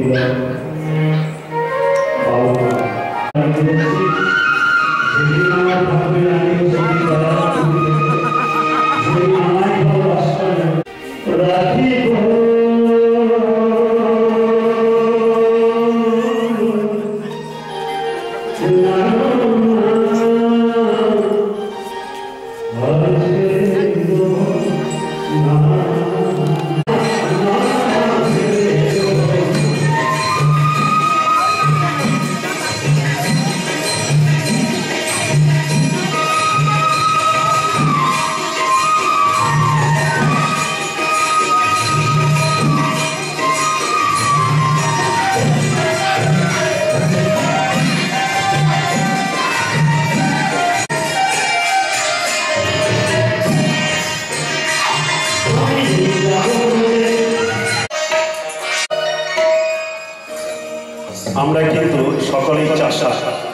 আমরা কিন্তু সকলেই চাষা,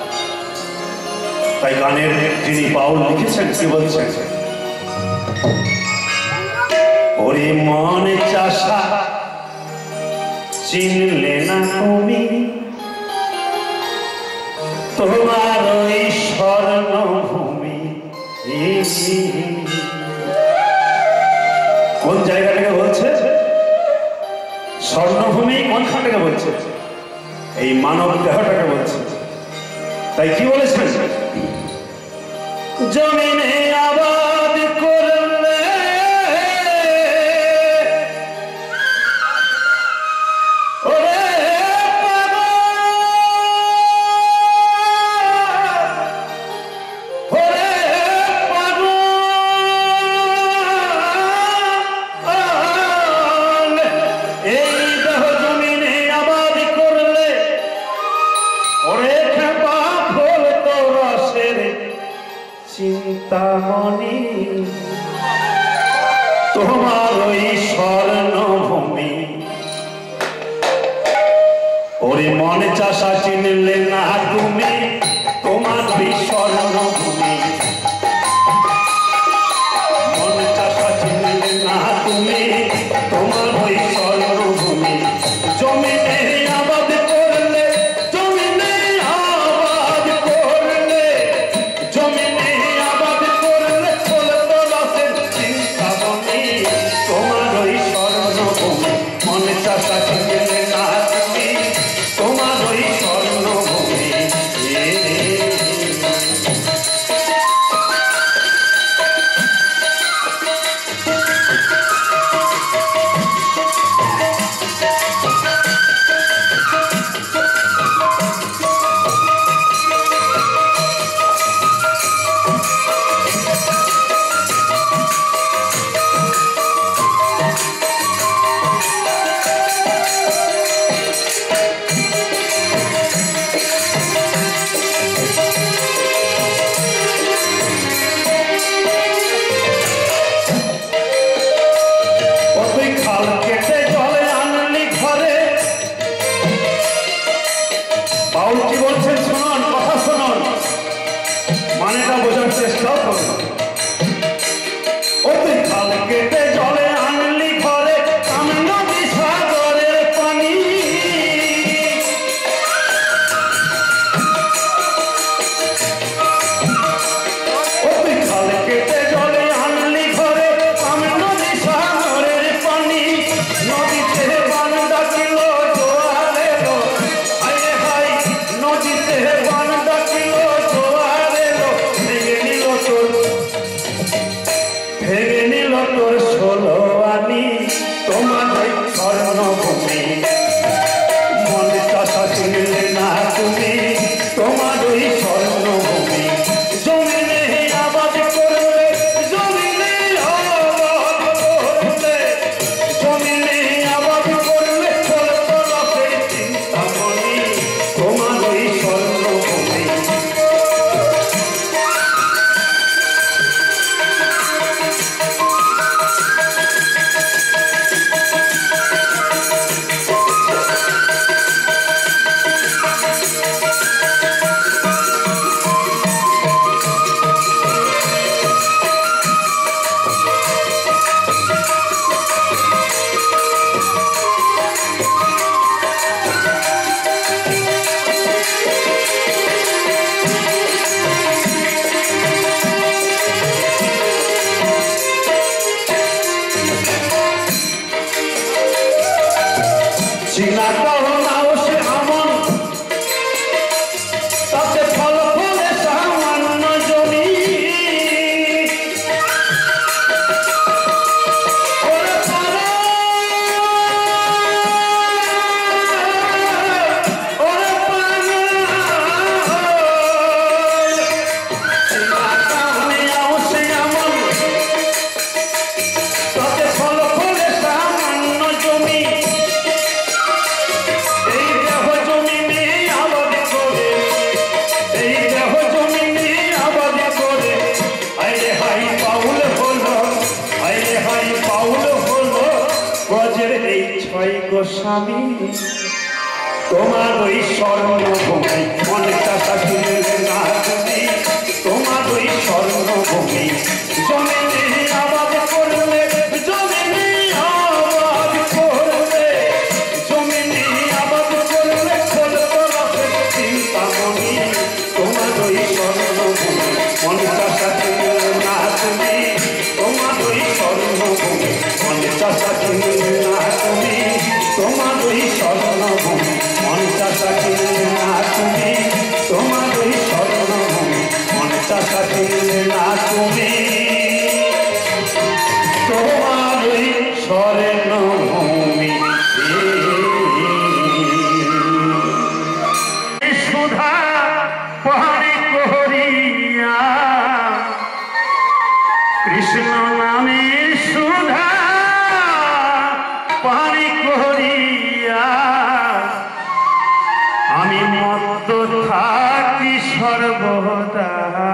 তাই গানের যিনি বাউল লিখেছেন কি বলছেন, ওরে মনে চাষা চিনলে না তুমি তোমার ওই স্বর্ণভূমি। কোন জায়গাটাকে বলছে স্বর্ণভূমি? কোনখানটাকে বলছে? এই মানব দেহটাকে বলছে। তাই কি বলেছেন, জমিনে আবাদ করলে ওরে চিন্তামণি তোমার ওই স্বর্ণভূমি। ওরে মনে চাষা চিনলে না তুমি তোমার ওই স্বর্ণভূমি। মনে চাষা চিনলে না তুমি তোমার ওই স্বর্ণভূমি। জমিনে আবাদ করলে, জমিনে আবাদ করলে, জমিনে তোমার ওই স্বর্ণভূমি। মনে চাষা চিনলে না তুমি তোমার ওই স্বর্ণভূমি। গোস্বামী তোমার ওই স্বর্ণভূমি মনটা সাজিলে না তুমি তোমার ওই স্বর্ণভূমি জমিনে আবাদ করলে জমিনে আবাদ করলে জমিনে আবাদ করলে ফলতো রসের চিন্তামণি তোমার ওই স্বর্ণভূমি মনটা সাজিলে না তুমি তোমার ওই স্বর্ণভূমি মনটা সাজিলে না তুমি তোমার ওই স্বর্ণভূমি মনটা সাজিলে না তুমি তোমার ওই স্বর্ণভূমি মনটা সাজিলে না তুমি তোমার ওই স্বর্ণভূমি সুধা পানি করিয়া কৃষ্ণ নামের সুধা পানি করিয়া আমি মত্ত থাকি সর্বদা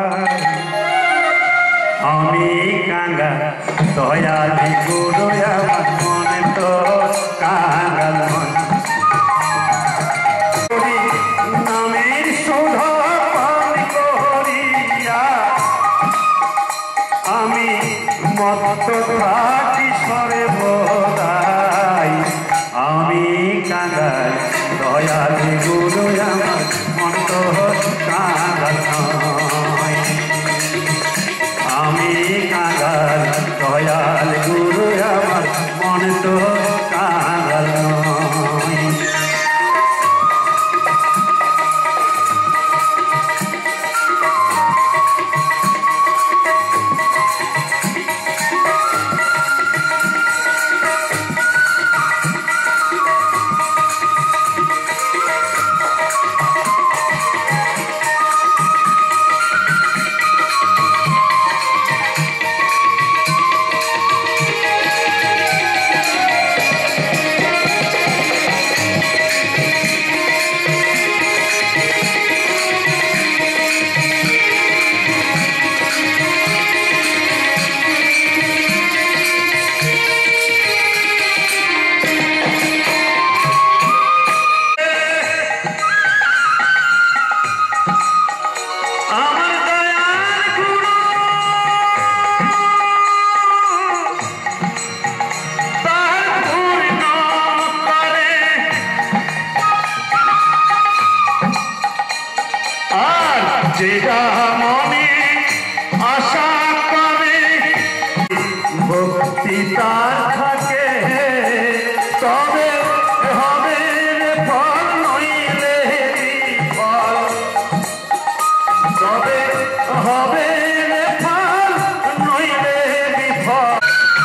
আমি কাঙ্গা দয়ালি গুরু আমার মনে তো কাঙ্গাল নামের সুধা পানি করিয়া আমি মত্ত থাকি সর্বদাই আমি কাঙ্গাল দয়ালি গুরু আমার মন তো কাঙ্গাল নয় আমি কাঙ্গাল দয়াল গুরু আমার মন তো কাঙ্গাল নয় ভক্তি তার থাকে তবে হবে ফল নইলে ফল তবে হবে ফল নইলে বিফল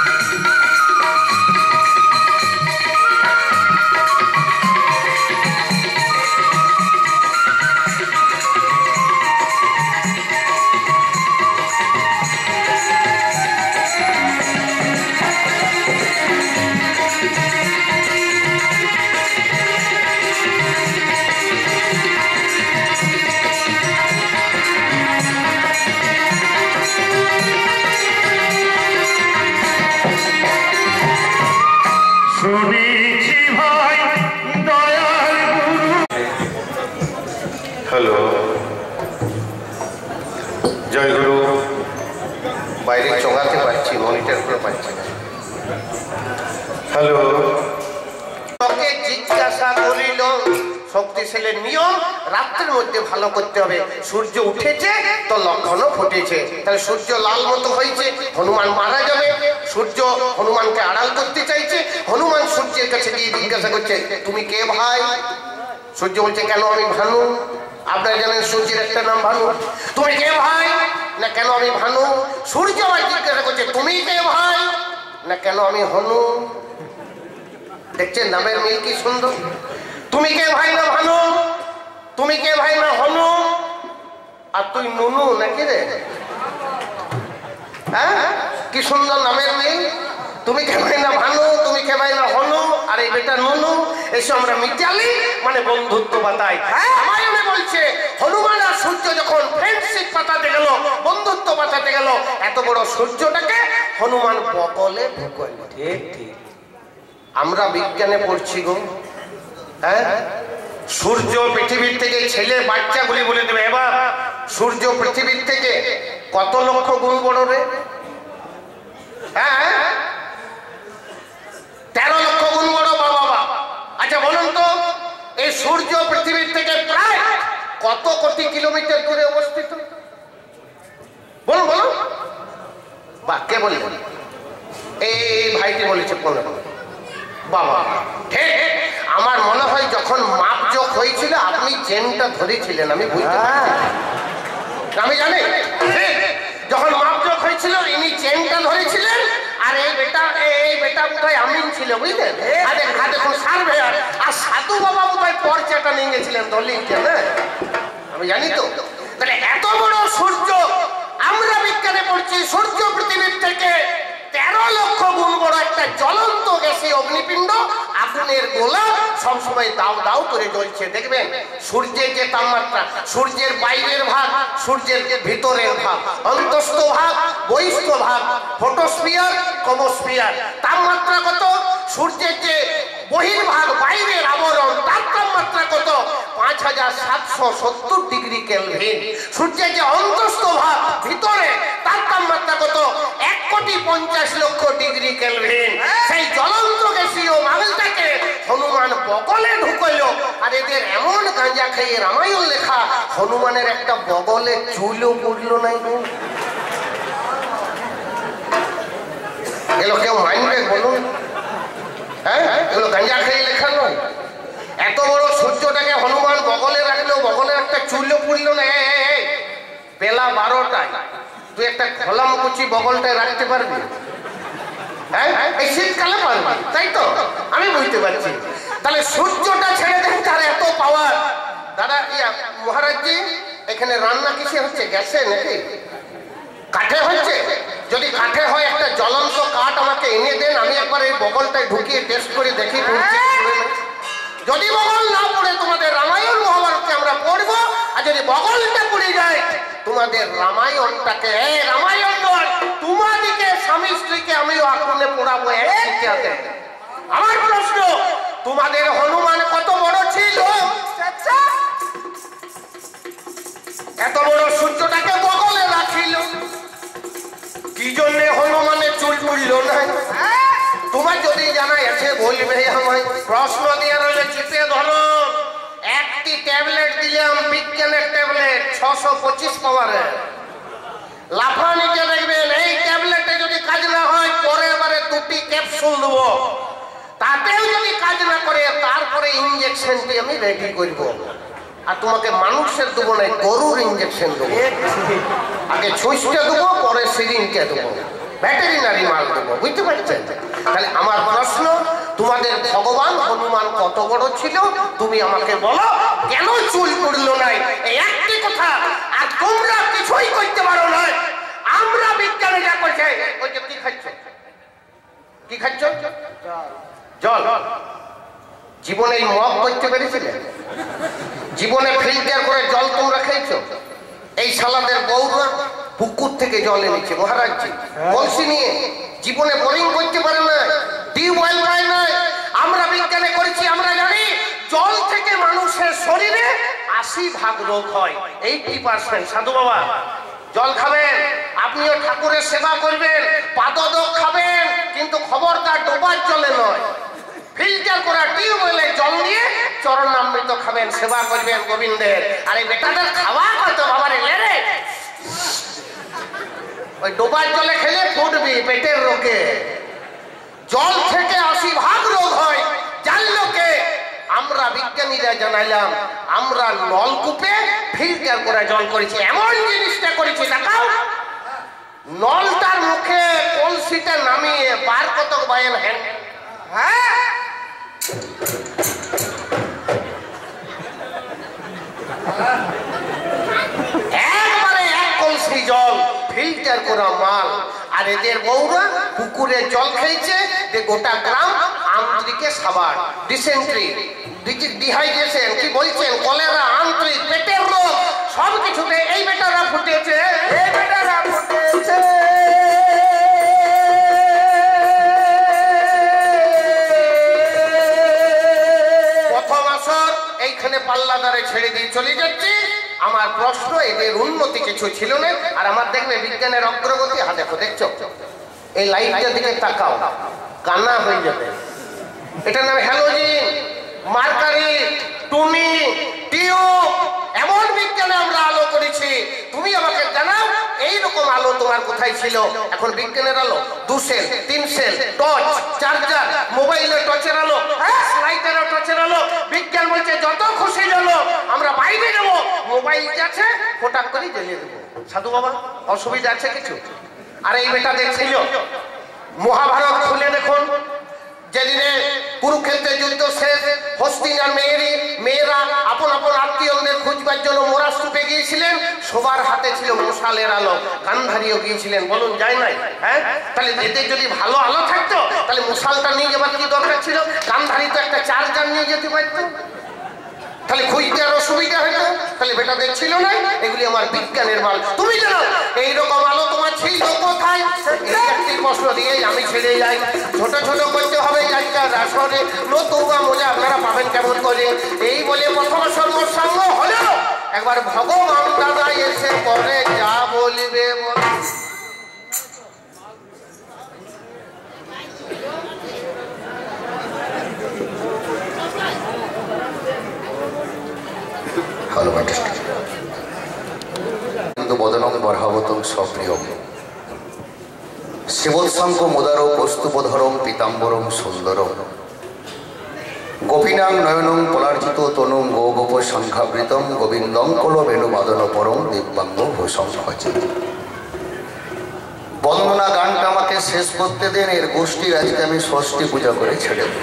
हेलो जय गुरु বাইরে চঙাতে পাচ্ছি মনিটর করে পাচ্ছি হ্যালো তোকে জিজ্ঞাসা করিল শক্তিশালীর নিয়ম রাতের মধ্যে ভালো করতে হবে সূর্য উঠেছে তো লক্ষণও ফুটেছে তাহলে সূর্য লাল মতো হয়েছে হনুমান মারা যাবে সূর্য হনুমানকে আড়াল করতে চাইছে হনুমান সূর্যের কাছে গিয়ে জিজ্ঞাসা করছে তুমি কে ভাই সূর্য বলছে কেন আমি ভানু আপনারা জানেন সূর্যের একটা নাম ভানু তুমি কে ভাই না কেন আমি ভানু সূর্য আবার জিজ্ঞাসা করছে তুমি কে ভাই না কেন আমি হনু দেখছেন নামের মিল কি সুন্দর তুমি কে ভাই না ভানু তুমি কে ভাই না হনু আর তুই নুনু নাকি রে হ্যাঁ কি সুন্দর নামের মিল তুমি কে ভাই না ভানু তুমি কে ভাই না হনু আর এই বেটা নুনু এসে আমরা মিটালি মানে বন্ধুত্ব বাতাই রামায়ণে বলছে হনুমান আর সূর্য যখন ফ্রেন্ডশিপ পাতাতে গেল বন্ধুত্ব বাতাতে গেল এত বড় সূর্যটাকে হনুমান বগলে ঢুকাল ঠিক ঠিক আমরা বিজ্ঞানে পড়ছি গো, হ্যাঁ? সূর্য পৃথিবীর থেকে ছেলে বাচ্চাগুলি বলে দেবে, এবার সূর্য পৃথিবীর থেকে কত লক্ষ গুণ বড় রে? হ্যাঁ, 13 লক্ষ গুণ বড় বাবা। আচ্ছা বলুন তো, এই সূর্য পৃথিবীর থেকে প্রায় কত কোটি কিলোমিটার দূরে অবস্থিত? বলুন বলুন। বা কে বললেন? এই ভাইটি বলেছে 15। বাবা ঠিক। আমার মনে হয় যখন মাপজোক হয়েছিল আপনি চেনটা ধরেছিলেন, আমি বুঝতে পারছি। আমি জানি যখন মাপজোক হয়েছিল ইনি চেনটা ধরেছিলেন, আর এই বেটা বোধহয় আমিন ছিল, বুঝলেন? দেখুন সার্ভেয়ার আর সাধু বাবা বোধহয় পর্চাটা নিয়ে গেছিলেন দলিলকে, না? আমি জানি তো। তাহলে এত বড় সূর্য, আমরা বিজ্ঞানে পড়ছি সূর্য পৃথিবীর থেকে 13 লক্ষ গুণ বড় একটা জ্বলন্ত গ্যাসে অগ্নিপিণ্ড, আগুনের গোলা সবসময় দাউ দাউ করে জ্বলছে। দেখবেন সূর্যের যে তাপমাত্রা, সূর্যের বাইরের ভাগ, সূর্যের ভিতরের ভাগ, অন্তস্থ ভাগ, বহিস্থ ভাগ, ফটোস্ফিয়ার, ক্রোমোস্ফিয়ার। তাপমাত্রা কত? সূর্যের যে বহির্ভাগ, বাইরের আবরণ, তার তাপমাত্রা কত? 5770 ডিগ্রি কেলভিন। সূর্যের যে অন্তস্থ ভাগ, ভিতরে, তার তাপমাত্রা কত? 1,50,00,000 ডিগ্রি কেলভিন। সেই জ্বলন্ত গ্যাসীয় মালটাকে হনুমান বগলে ঢুকইল। আর এদের এমন গাঁজা খেয়ে রামায়ণ লেখা, হনুমানের একটা বগলে চুলও পড়ল নাই গো। এগুলো কেউ মানবে বলুন? হ্যাঁ, এগুলো গাঁজা খেয়ে লেখা নয়। এত বড় সূর্যটাকে হনুমান বগলে রাখলো, বগলে একটা চুলও পড়ল না। বেলা 12টায় তুই একটা খোলাম কুচি বগলটায় রাখতে পারবি? হ্যাঁ, এই শীতকালে পারবি, তাই তো? আমি বুঝতে পারছি। তাহলে সূর্যটা ছেড়ে দেন, তার এত পাওয়ার। দাদা মহারাজজি, এখানে রান্না কিসে হচ্ছে? গ্যাসে নাকি কাঠে হচ্ছে? যদি কাঠে হয় একটা জ্বলন্ত কাঠ আমাকে এনে দেন, আমি একবার এই বগলটায় ঢুকিয়ে টেস্ট করে দেখি। যদি বগল না পড়ে তোমাদের রামায়ণ মহাভারতকে আমরা পড়বো, আর যদি বগলটা পড়ে যায় তোমাদের রামায়ণটাকে, রামায়ণ নয় তোমাদিকে স্বামী স্ত্রীকে আমিও আগুনে পোড়াবো একসাথে। আমার প্রশ্ন, তোমাদের হনুমান কত বড় ছিল? এত বড় সূর্যটাকে বগলে রাখিল, কি জন্য হনুমানের চুল পড়ল না? তোমার যদি জানা আছে বলবে আমায়। প্রশ্ন দিয়ে রইলে চিপে ধরো। একটি ট্যাবলেট দিলাম, বিজ্ঞানের ট্যাবলেট, 625 পাওয়ারের। লাফানিকে দেখবেন এই ট্যাবলেটে যদি কাজ না হয়, পরের বারে 2টি ক্যাপসুল দেবো। তাতেও যদি কাজ না করে, তারপরে ইঞ্জেকশনটি আমি রেডি করব। আর তোমাকে মানুষের দেবো না, গরুর ইঞ্জেকশন দেবো। আগে ছুঁচটা দেবো, পরে সিরিঞ্জটা দেবো, ভেটেরিনারি মাল দেবো। বুঝতে পারছেন? তাহলে আমার প্রশ্ন, তোমাদের ভগবান হনুমান কত বড় ছিল তুমি আমাকে বলো, কেন চুল পড়লো নাই? এই একটি কথা। আর তোমরা কিছুই করতে পারো না। আমরা বিজ্ঞানে যা করছে, ওই যে কি খাচ্ছ? কি খাচ্ছ? জল। জীবনে এই মগ করতে পেরেছিলে? জীবনে ফিল্টার করে জল তোমরা খেয়েছো? এই সালাদের বউরা পুকুর থেকে জল এনেছে মহারাজজি, কলসি নিয়ে। জীবনে বোরিং করতে পারে না, টিউবওয়েল পায় না। আমরা বিজ্ঞানে করেছি, আমরা জানি জল থেকে মানুষের শরীরে 80% রোগ হয়, 80%। সাধু বাবা জল খাবেন, আপনিও ঠাকুরের সেবা করবেন, পাদদক খাবেন, কিন্তু খবরদার ডোবার জলে নয়। ফিল্টার করা টিউবওয়েলে জল নিয়ে চরণামৃত খাবেন, সেবা করবেন গোবিন্দের। আর এই বেটাদের খাওয়া কত বাবার রে, ওই ডোবার জলে খেলে ফুটবি পেটের রোগে। জল থেকে 80% রোগ হয়, জানলো কে? আমরা বিজ্ঞানীরা জানাইলাম। আমরা নলকূপে ফিল্টার করে জল করেছি, এমন জিনিসটা করেছি। দেখাও, নলটার মুখে কলসিটা নামিয়ে বার কত বায়েন হ্যান্ড। হ্যাঁ, একবারে 1 কলসি জল ফিল্টার করা মাল। আর এদের বউরা পুকুরের জল খেয়েছে, যে গোটা গ্রাম আন্ত্রিকে সাবার, ডিসেন্ট্রি, ডিহাইড্রেশন, কি বলছেন, কলেরা, আন্ত্রিক, পেটের রোগ, সব কিছুতে এই বেটারা ফুটেছে। এই বেটারা ফুটেছে। পাল্লাদারে ছেড়ে দিয়ে চলে যাচ্ছি। আমার প্রশ্ন, এদের উন্নতি কিছু ছিল না। আর আমার দেখবে বিজ্ঞানের অগ্রগতি। দেখো, দেখছো এই লাইটটার দিকে তাকাও, কান্না হয়ে যাবে। এটার নাম হ্যালোজিন, মার্কারি, টুনি, টিউব। এমন বিজ্ঞানে আমরা আলো করেছি। তুমি আমাকে জানাও এইরকম আলো তোমার কোথায় ছিল? এখন বিজ্ঞানের আলো 2 সেল 3 সেল, টর্চ, চার্জার, মোবাইলের টর্চের আলো, লাইটের টর্চের আলো। বিজ্ঞান বলছে যত খুশি জ্বলো, আমরা বাইরে যাবো, মোবাইল আছে ফোটাক করে জ্বালিয়ে দেবো। সাধু বাবা, অসুবিধা আছে কিছু? আর এই বেটা দেখছিল মহাভারত খুলে দেখুন, যেদিনে কুরুক্ষেত্রের যুদ্ধ শেষ, হস্তিনার মেয়েরা আপন আপন আত্মীয়দের খুঁজবার জন্য মোরা স্তূপে গিয়েছিলেন। সবার হাতে ছিল মশালের আলো। গান্ধারীও গিয়েছিলেন, বলুন যায় নাই? হ্যাঁ, তাহলে এদের যদি ভালো আলো থাকতো তাহলে মশালটা নিয়ে যাবার কি দরকার ছিল? গান্ধারী তো একটা চার্জার নিয়ে যেতে পারতো, তাহলে খুঁজতে আরো সুবিধা হতো। তাহলে বেটা দেখছিল না? এগুলি আমার বিজ্ঞানের মাল। তুমি জানো এইরকম আলো তোমার ছিল কোথায়? এই একটি প্রশ্ন দিয়ে আমি ছেড়ে যাই। ছোট ছোট করতে হবে আজকাল রাসনে, নতুবা মজা আপনারা পাবেন কেমন করে। এই বলে প্রথম সর্বসঙ্গ হলো। একবার ভগবান দাদা এসে পরে যা বলিবে বল। বদনং বর্হাবতং স্বপ্রিয়ম শিবোৎসাঙ্ক মোদার কৌস্তুভধরম পীতাম্বরম সুন্দরম গোপীনাং নয়নং পলার্জিত তনুং গোপ সংখ্যাবৃতম গোবিন্দং কল বেণু বাদন পরম দিব্যাঙ্গ ভূষণ ভজে। বন্দনা গানটা আমাকে শেষ করতে দেন। এর গোষ্ঠীর আজকে আমি ষষ্ঠী পূজা করে ছেড়ে দেব।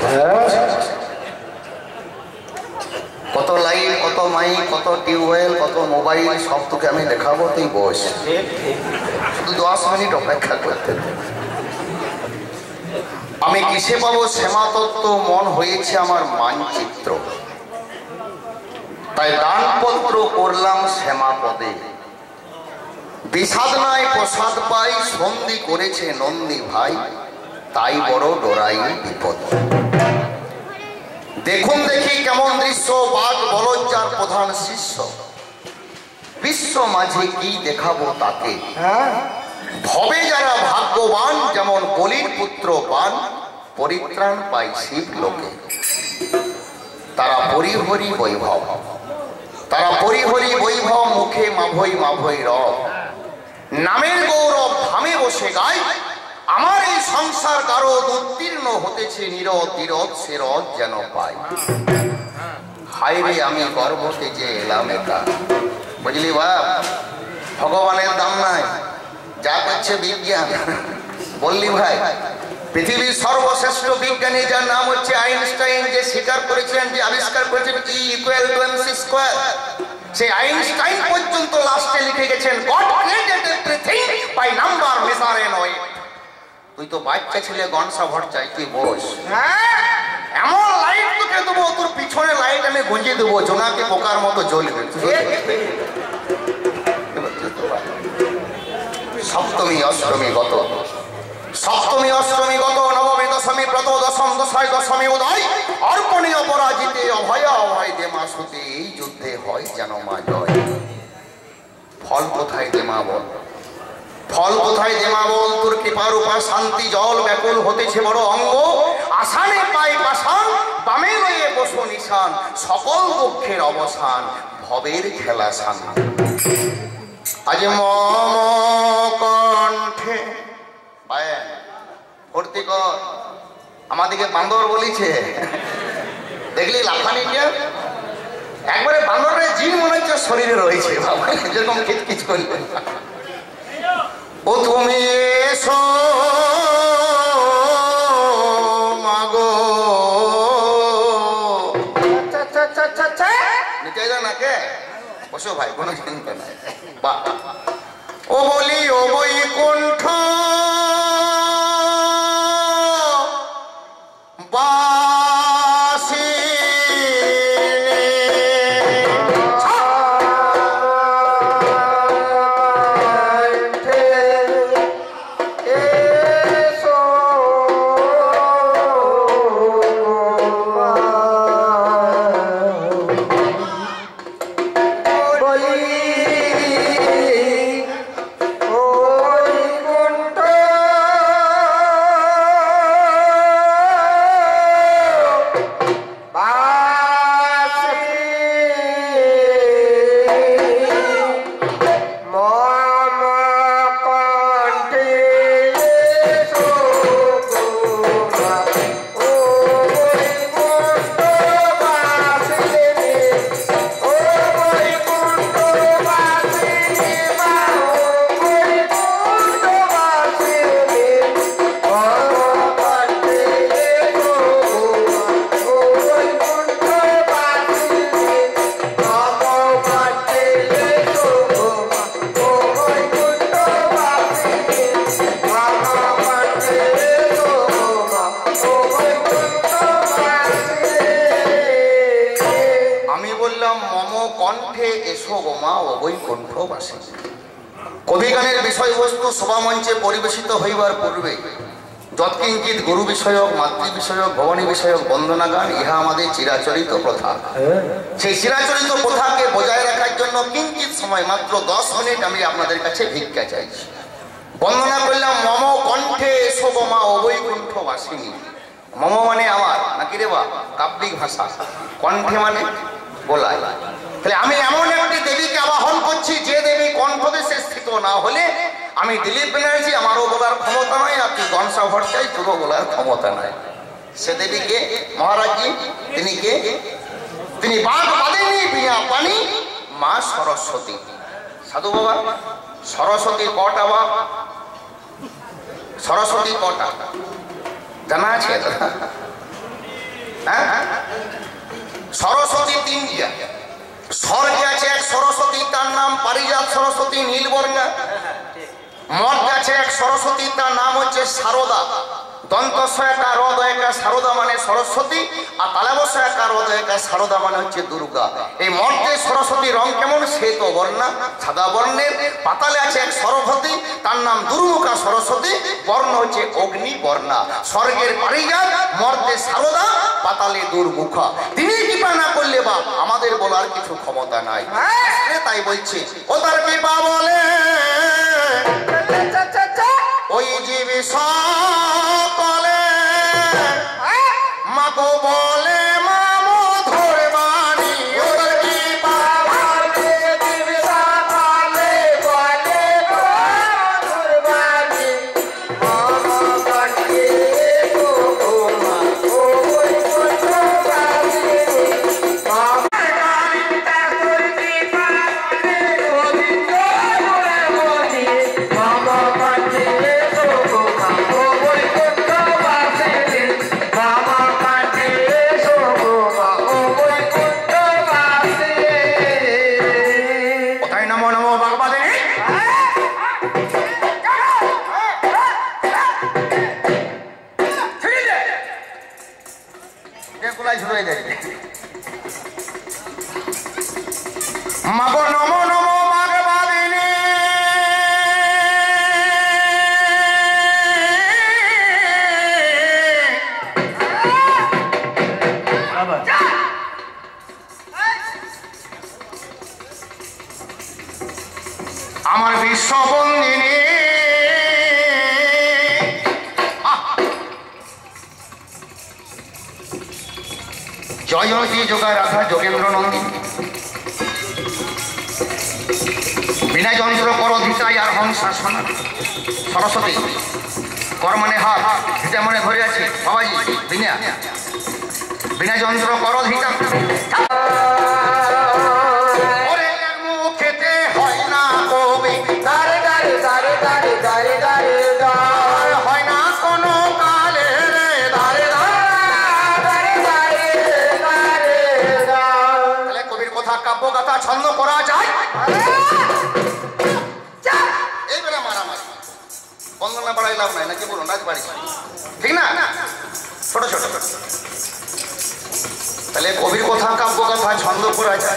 কত লাইট, কত মাইক, কত টিউবওয়েল, কত মোবাইল, সব তোকে আমি দেখাবো, তুই বস। শুধু 10 মিনিট অপেক্ষা করতে। আমি কিসে পাবো শ্যামাতত্ত্ব? মন হয়েছে আমার মানচিত্র, তাই দানপত্র করলাম শ্যামাপদে। বিষাদ নাই প্রসাদ পাই, সন্ধি করেছে নন্দী ভাই, তাই বড় ডরাই বিপদ। দেখুন দেখি কেমন দৃশ্য, বাঘ বলজ্জার প্রধান শিষ্য। বিশ্ব মাঝে কি দেখাবো তাকে? ভবে যারা ভাগ্যবান, যেমন বলির পুত্র পান, পরিত্রাণ পাই শিব লোকে। তারা পরিহরি বৈভব, তারা পরিহরি বৈভব, মুখে মাভৈ মাভৈ রব। নামের গৌরব ধামে বসে গায়, আমার এই সংসার গারদ উত্তীর্ণ হতেছে নীরদ তীরদ, সে রদ যেন পাই। হায় রে আমি গর্ভতে যে এলাম একা। বুঝলি বাপ, ভগবানের দাম নাই, যা করছে বিজ্ঞান। বললি ভাই, পৃথিবীর সর্বশ্রেষ্ঠ বিজ্ঞানী যার নাম হচ্ছে আইনস্টাইন, যে স্বীকার করেছিলেন, যে আবিষ্কার করেছেন E = mc², সেই আইনস্টাইন পর্যন্ত লাস্টে লিখে গেছেন God created everything by number measure and weight. তুই তো বাচ্চা ছেলে, গনসা ভর চাই, তুই বস। এমন লাইট তোকে দেবো, তোর পিছনে লাইট আমি গুঁজে দেবো, জোনাকে পোকার মতো জ্বলবে। সপ্তমী অষ্টমী গত, সপ্তমী অষ্টমী গত, নবমী দশমী ব্রত, দশম দশায় দশমী উদয়। অর্পণে অপরাজিতে অভয়া অভয় দে মা সুতে, এই যুদ্ধে হয় যেন মা জয়। ফল কোথায় দে মা বল, ফল কোথায় দে মা বল। তোর কৃপার উপর শান্তি জল ব্যাকুল হতেছে বড় অঙ্গ। আসানে পাই পাশান, বামে লয়ে বসো নিশান, সকল দুঃখের অবসান, ভবের খেলা শান্তি। আজ মম কণ্ঠে ভর্তি কর। আমাদেরকে বান্দর বলিছে, দেখলি লাফানিটা একবারে বান্দরের জিন মনে হচ্ছে শরীরে রয়েছে, যেরকম কিচকিচ করবে। ও তুমি এসো মাগো, নিতে যা না কে বসো ভাই, কোনো চিন্তা নাই। বাহ, ও বলি ও বৈকুণ্ঠ বাসী, এসো গো মা ও বৈকুণ্ঠবাসী। কবিগানের বিষয়বস্তু সভামঞ্চে পরিবেশিত হইবার পূর্বে যৎকিঞ্চিত গুরু বিষয়ক, মাতৃ বিষয়ক, ভবানী বিষয়ক বন্দনা গান ইহা আমাদের চিরাচরিত প্রথা। সেই চিরাচরিত প্রথাকে বজায় রাখার জন্য কিঞ্চিত সময়, মাত্র 10 মিনিট আমি আপনাদের কাছে ভিক্ষা চাইছি। বন্দনা করলাম মম কণ্ঠে এসো গো মা ও বৈকুণ্ঠবাসিনী। মম মানে আমার, নাকি রে বা কাব্যিক ভাষা, কণ্ঠে মানে বলায়। তাহলে আমি এমন একটি দেবীকে আবাহন করছি যে দেবী কণ্ঠদেশে স্থিত না হলে আমি দিলীপ ব্যানার্জি, আমারও বলার ক্ষমতা নয়, আর তুই গনসা ভট্টাই, তোরও বলার ক্ষমতা নাই। সে দেবীকে মহারাজজি, তিনি কে? তিনি বাঘ বাঁধেনি বিনা পানি, মা সরস্বতী। সাধু বাবা, সরস্বতী কটা বাপ? সরস্বতী কটা জানা আছে? হ্যাঁ, সরস্বতী তিনটা। স্বর্গে আছে এক সরস্বতী, তার নাম পারিজাত সরস্বতী নীলবর্ণা। মর্গে আছে এক সরস্বতী, তার নাম হচ্ছে সারদা। দন্তস্বয়কা রদয়কা সারদা মানে সরস্বতী, আর তালাবস্বয়কা রদয়কা সারদা মানে হচ্ছে দুর্গা। এই মর্গে সরস্বতীর রং কেমন? শ্বেত বর্ণা, সাদা বর্ণের। পাতালে আছে এক সরস্বতী, তার নাম দুর্মুখা সরস্বতী, বর্ণ হচ্ছে অগ্নি বর্ণা। স্বর্গের পারিজাত, মর্গে সারদা, পাতালে দুর্মুখা। তিনি কৃপা না করলে বা আমাদের বলার কিছু ক্ষমতা নাই। তাই বলছি ও তার কৃপা বলে ওই জীবী সকলে মাগো বলে মা মধুর বাণী। ওদের কৃপা বলে জীবী সকলে বলে মধুর বাণী। মামা কাটে গো মা ও বৈকুণ্ঠবাসী। মামা কালিতা করতি পারে গোবিন্দ বলে মোদি। মামা কাটে গো মা ও বৈকুণ্ঠবাসী। মামা কাটে গো মা ও বৈকুণ্ঠবাসী। কোথায় নমো নমো ভগবতে? মাগো নমো নমো ভগবদিনী। আমার বিশ্ববন্দিনী জয় জয়তী যোগায় রাধা যোগেন্দ্র নন্দিনী। বিনা যন্ত্র কর ধিতাই আর হং শাসনা। সরস্বতী কর মানে হাত, ধিতা মানে ধরে আছে বাবাজি। বিনা যন্ত্র কর ধিতা। মুখেতে হয় না কবি দারে দারে দারে দারে দারে দারে দার, হয় না কোনো কালে রে দারে দারে দারে দারে দার। তাহলে কবির কথা, কাব্য কথা ছন্দ করা যায়? এই বেলা মারামারি বন্দনা বাড়াই লাভ নাই, নাকি বলুন? রাজবাড়ি ঠিক না, ছোট ছোট। তাহলে কবির কথা, কাব্য কথা ছন্দ করা যায়।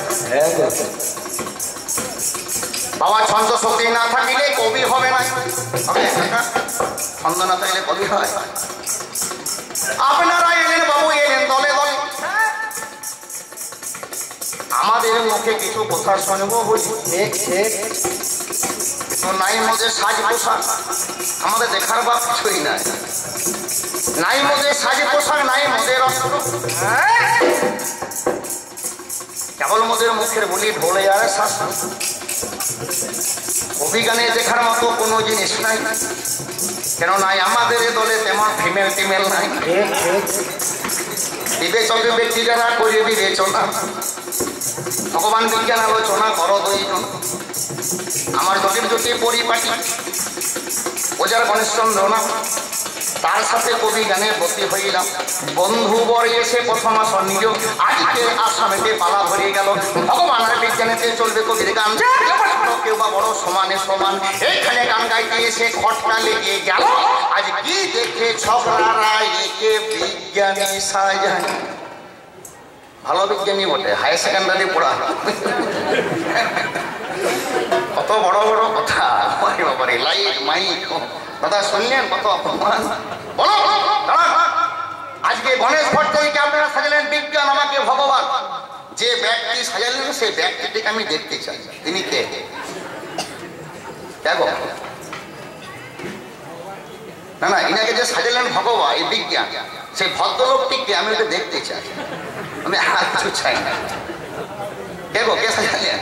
বাবা ছন্দ শক্তি না থাকিলে কবি হবে না। ছন্দ না থাকলে কবি হয়? আপনারা এলেন বাবু, এলেন দলে দলে। আমাদের মুখে কিছু কথা শুনবো বলি, নাই মধ্যে সাজ পোশাক, আমাদের দেখার বা কিছুই নাই। নাই মধ্যে সাজ পোশাক, নাই মদের অস্ত্র, কেবল মোদের মুখের বলি ঢোলে আর শাস্ত্র। অভিজ্ঞানে দেখার মতো কোনো জিনিস নাই, কেন নাই আমাদের দলে তেমন ফিমেল টিমেল নাই। বিবেচকে ব্যক্তি যারা করে বিবেচনা, ভগবান বিজ্ঞান আলোচনা করো দুইজন। আমার জটিল জটি পরিপাটি ওজার গণেশচন্দ্র নাম, তার সাথে কবি গানে ভর্তি হইলাম। বন্ধু বর এসে প্রথম আসন নিল, আজকে আসামেতে পালা ধরে গেল। ভগবান আর বিজ্ঞানেতে চলবে কবির গান, কেউ বা বড় সমানে সমান। এইখানে গান গাইতে এসে খটকা লেগে গেল। আজ কি দেখে ঝগড়ারা একে বিজ্ঞানী সাজায়। ভালো বিজ্ঞানী বটে, হায়ার সেকেন্ডারি পড়া। কত বড় বড় কথা, বাবারে লাইট মাইক। দাদা শুনলেন কত অপমান? বলো আজকে গণেশ ভট্টাচার্যকে আপনারা সাজালেন বিজ্ঞান, আমাকে ভগবান। যে ব্যক্তি সাজালেন সেই ব্যক্তিটিকে আমি দেখতে চাই, তিনি কে? না না, ইনাকে যে সাজালেন ভগবান, এই বিজ্ঞান, সেই ভদ্রলোকটিকে আমি ওটা দেখতে চাই, আমি আর কিছু চাই না। কে গো, কে সাজালেন?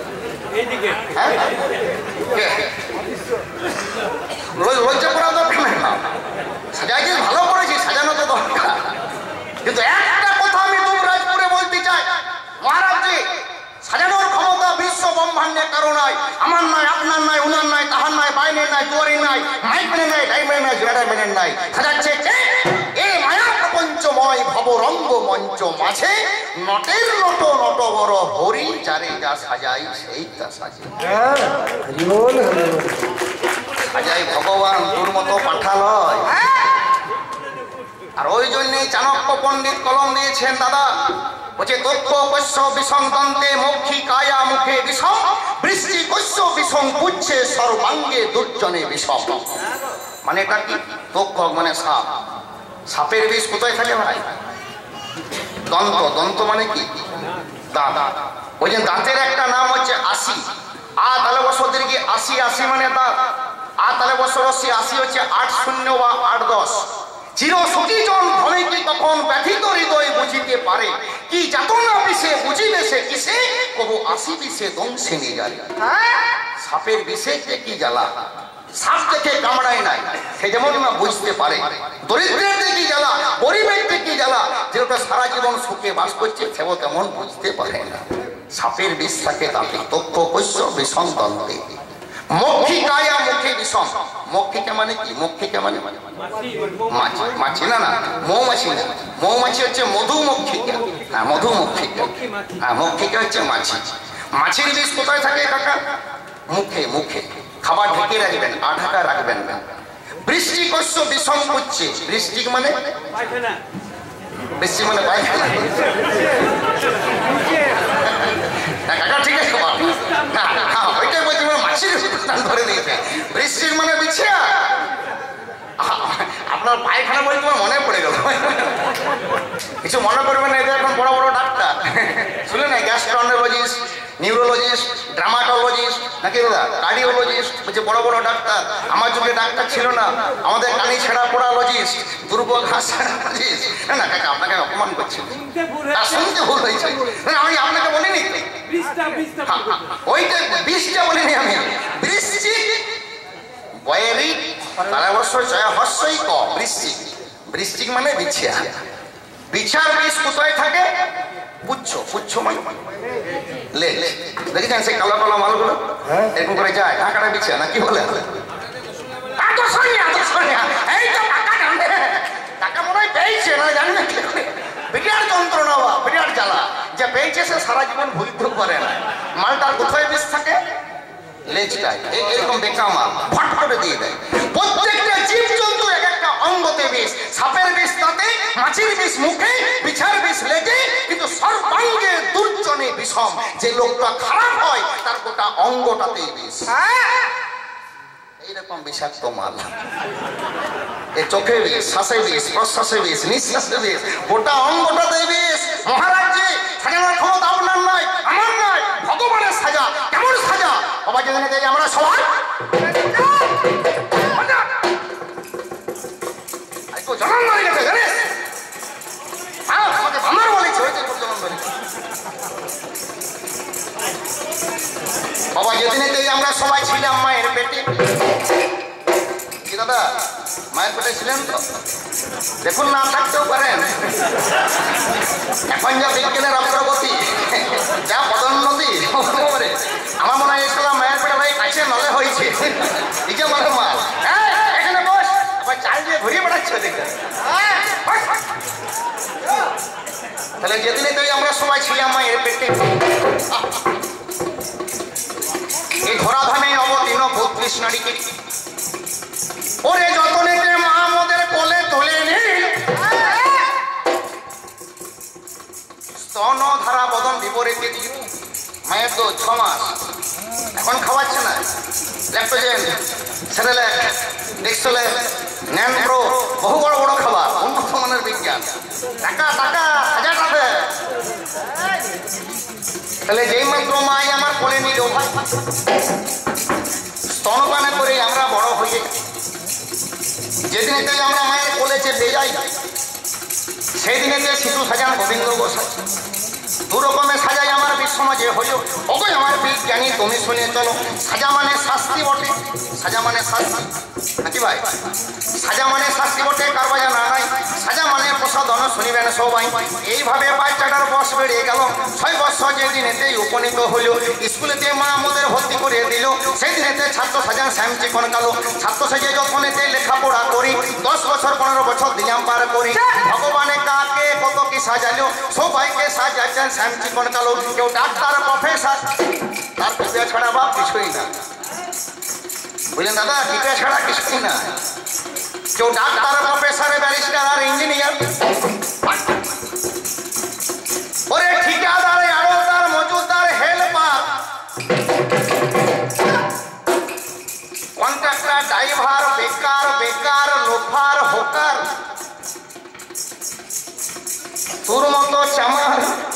লজ্জা করা দরকার না, সাজাইতে ভালো করেছি, সাজানো তো দরকার। কিন্তু একটা কথা আমি দুবরাজপুরে বলতে চাই, মহারাজজি সাজানোর ক্ষমতা বিশ্ব ব্রহ্মাণ্ডের কারো নাই, আমার নাই, আপনার নাই, উনার নাই, তাহার নাই, বাইনের নাই, দুয়ারের নাই, মাইকের নাই, ডাইমের নাই, জুড়াডাইমের নাই। সাজাচ্ছে এই মায়া প্রপঞ্চময় ভবরঙ্গ মঞ্চ মাঝে নটের নট নট বড় হরি, যারে যা সাজাই সেই তা সাজে। সাজাই ভগবান, তোর মতো পাঠালয়। আর ওই জন্যই চাণক্য পণ্ডিত কলম দিয়েছেন দাদা, বলছে দক্ষ কস্য বিষম দন্তে মক্ষী কায়া মুখে বিষম, বৃষ্টি কস্য বিষম পুচ্ছে সর্বাঙ্গে দুর্জনে বিষম। মানে এটা কি? দক্ষ মানে সাপ, সাপের বিষ কোথায় থাকে ভাই? দন্ত, দন্ত মানে কি? দাঁত। ওই যে দাঁতের একটা নাম হচ্ছে আশি, আ তাহলে বছর কি 80, 80 মানে দাঁত, আ তাহলে বছর 80 হচ্ছে 8-0 বা 8-10। চিরসুখী জন ভবে কি কখন ব্যথিত হৃদয় বুঝিতে পারে, কি যাতনা বিষে বুঝিবে সে কিসে, কবু 80 বিষে দংশে নিয়ে যায়। সাপের বিষে কি জ্বালা, সাপ দেখে কামড়ায় নাই, সে যেমন না বুঝতে পারে। দরিদ্রের দেখি জ্বালা, গরিবের দেখি জ্বালা, যেটা সারা জীবন সুখে বাস করছে সেও তেমন বুঝতে পারে না। সাপের বিষ থাকে তাতে, তথ্য কস্য বিষম দন্তে মক্ষী কায়া মুখে বিষম। মক্ষিকা মানে কি? মক্ষিকা মানে মাছি, না না মৌমাছি না, মৌমাছি হচ্ছে মধুমক্ষিকা। হ্যাঁ মধুমক্ষিকা, হ্যাঁ মক্ষিকা হচ্ছে মাছি। মাছির বিষ কোথায় থাকে কাকা? মুখে, মুখে। খাবার ঢেকে রাখবেন, ঢাকা রাখবেন না। বৃষ্টি কস্য বিষম পুচ্ছে, বৃষ্টি মানে বৃষ্টি মানে পায়খানা। কাকা ঠিক আছে, ওইটাই বলছি, মাছির ধরে দিয়েছে। বৃষ্টির মানে বিছিয়া, আপনার পায়খানা বলে তোমার মনে পড়ে গেল। কিছু মনে করবেন না, এটা এখন বড় বড় ডাক্তার শুনে না, গ্যাস্ট্রোন্টোলজিস্ট, নিউরোলজিস্ট, ড্রামাটোলজিস্ট, নাকি দাদা কার্ডিওলজিস্ট, বলছে বড় বড় ডাক্তার। আমার যুগে ডাক্তার ছিল না, আমাদের কানি ছেঁড়া পোড়ালজিস্ট, দুর্বল ঘাস ছেঁড়ালজিস্ট। না কাকা আপনাকে অপমান করছি, শুনতে ভুল হয়েছে। আমি আপনাকে বলিনি, ওইটা বিষটা বলিনি আমি, বৃষ্টি বয়েরি তারা অবশ্যই হর্ষই ক বৃষ্টি। বৃষ্টি মানে বিছিয়া, বিছার বিষ কোথায় থাকে? পুচ্ছ, পুচ্ছ মানে লেজ। দেখেছেন সেই কালো কালো মালগুলো এরকম করে যায়, ঢাকাটা বিছিয়া না কি বলে? টাকা মনে হয় পেয়েছে না, জানি না বিরাট যন্ত্রণা বা বিরাট জ্বালা, যে পেয়েছে সে সারা জীবন ভুলতে পারে না। মালটার কোথায় বিষ থাকে? লেজটাই। এরকম বেকা মাল ফট করে দিয়ে দেয়। প্রত্যেকটা জীবজন্তু এক একটা অঙ্গতে বিষ, সাপের বিষ তাতে, মাছির বিষ মুখে, বিছার বিষ লেগে, কিন্তু সর্বাঙ্গে দুর্জনে বিষম। যে লোকটা খারাপ হয় তার গোটা অঙ্গটাতেই বিষ। এইরকম বিষাক্ত মাল, এ চোখে বিষ, শ্বাসে বিষ, প্রশ্বাসে বিষ, নিঃশ্বাসে বিষ, গোটা অঙ্গটাতেই বিষ। মহারাজজি সাজানোর ক্ষমতা আপনার নয়, আমার নয়, ভগবানের সাজা। কেমন সাজা? বাবা যেদিনে দেয় আমরা সবাই জনম মারি গেছে, জানিস? হ্যাঁ আমাকে ভান্ডার বলেছে, হয়েছে জনম ধরে। বাবা যেদিনে দেয় আমরা সবাই ছিলাম মায়ের পেটে। কি দাদা মায়ের পেটে ছিলেন তো? দেখুন না থাকতেও পারেন। এখন যা বিজ্ঞানের অগ্রগতি, যা পদোন্নতি, আমার মনে হয় এসলাম মায়ের পেটে ভাই কাছে নলে হয়েছে। এই যে মার মাল এখানে বস, আবার চাল দিয়ে ঘুরিয়ে বেড়াচ্ছে দেখে। তাহলে যেদিনে তো আমরা সবাই ছিলাম মায়ের পেটে, এই ধরাধামে অবতীর্ণ 32 নারীকে ওরে যতনেতে মাহমুদের কোলে তুলে নিল, স্তন ধারা বদন বিপরীতে মায়ের তো 6 মাস, এখন খাওয়াচ্ছে না ল্যাক্টোজেন, সেরেল্যাক, ডেক্সোলেট, ন্যানপ্রো, বহু বড় বড় খাবার, উন্নত মানের বিজ্ঞান। টাকা টাকা হাজার টাকা। তাহলে যেই মাত্র মাই আমার কোলে নিল, স্তনপানে করে আমরা বড় হয়ে যেদিনেতে আমরা মায়ের কোলে চেপে যাই, সেই দিনেতে শিশু সাজান গোবিন্দ গোসাই। দু রকমের সাজাই আমার বিশ্বমাজে হইল। ওগো আমার বিজ্ঞানী তুমি শুনে চলো, সাজা মানে শাস্তি বটে, সাজা মানে শাস্তি নাকি ভাই? সাজা মানে শাস্তি বটে, কার বাজা না নাই। সাজা মানে প্রসাদন শুনিবেন সবাই। এইভাবে বাচ্চাটার বয়স বেড়ে গেল। 6 বছর যেদিনেতেই উপনীত হইল, স্কুলেতে মা আমাদের ভর্তি করে দিল। সেই দিনেতে ছাত্র সাজান শ্যাম চিকন কালো। ছাত্র সাজে যখনেতে লেখাপড়া করি, 10 বছর 15 বছর দিলাম পার করি। ভগবানে কাকে কত কি সাজালো, সবাইকে সাজাচ্ছেন শ্যাম চিকন কালো। কেউ ডাক্তার, প্রফেসর, তার পিতা ছাড়া বা কিছুই না। বুঝলেন দাদা, পিতা ছাড়া কিছুই না। কেউ ডাক্তার, প্রফেসর, ব্যারিস্টার আর ইঞ্জিনিয়ার। ওরে ঠিকাদার, আড়তদার, মজুদার, হেল্পার, কন্ট্রাক্টর, ড্রাইভার, বেকার, বেকার, লোফার, হোকার, তোর মতো চামার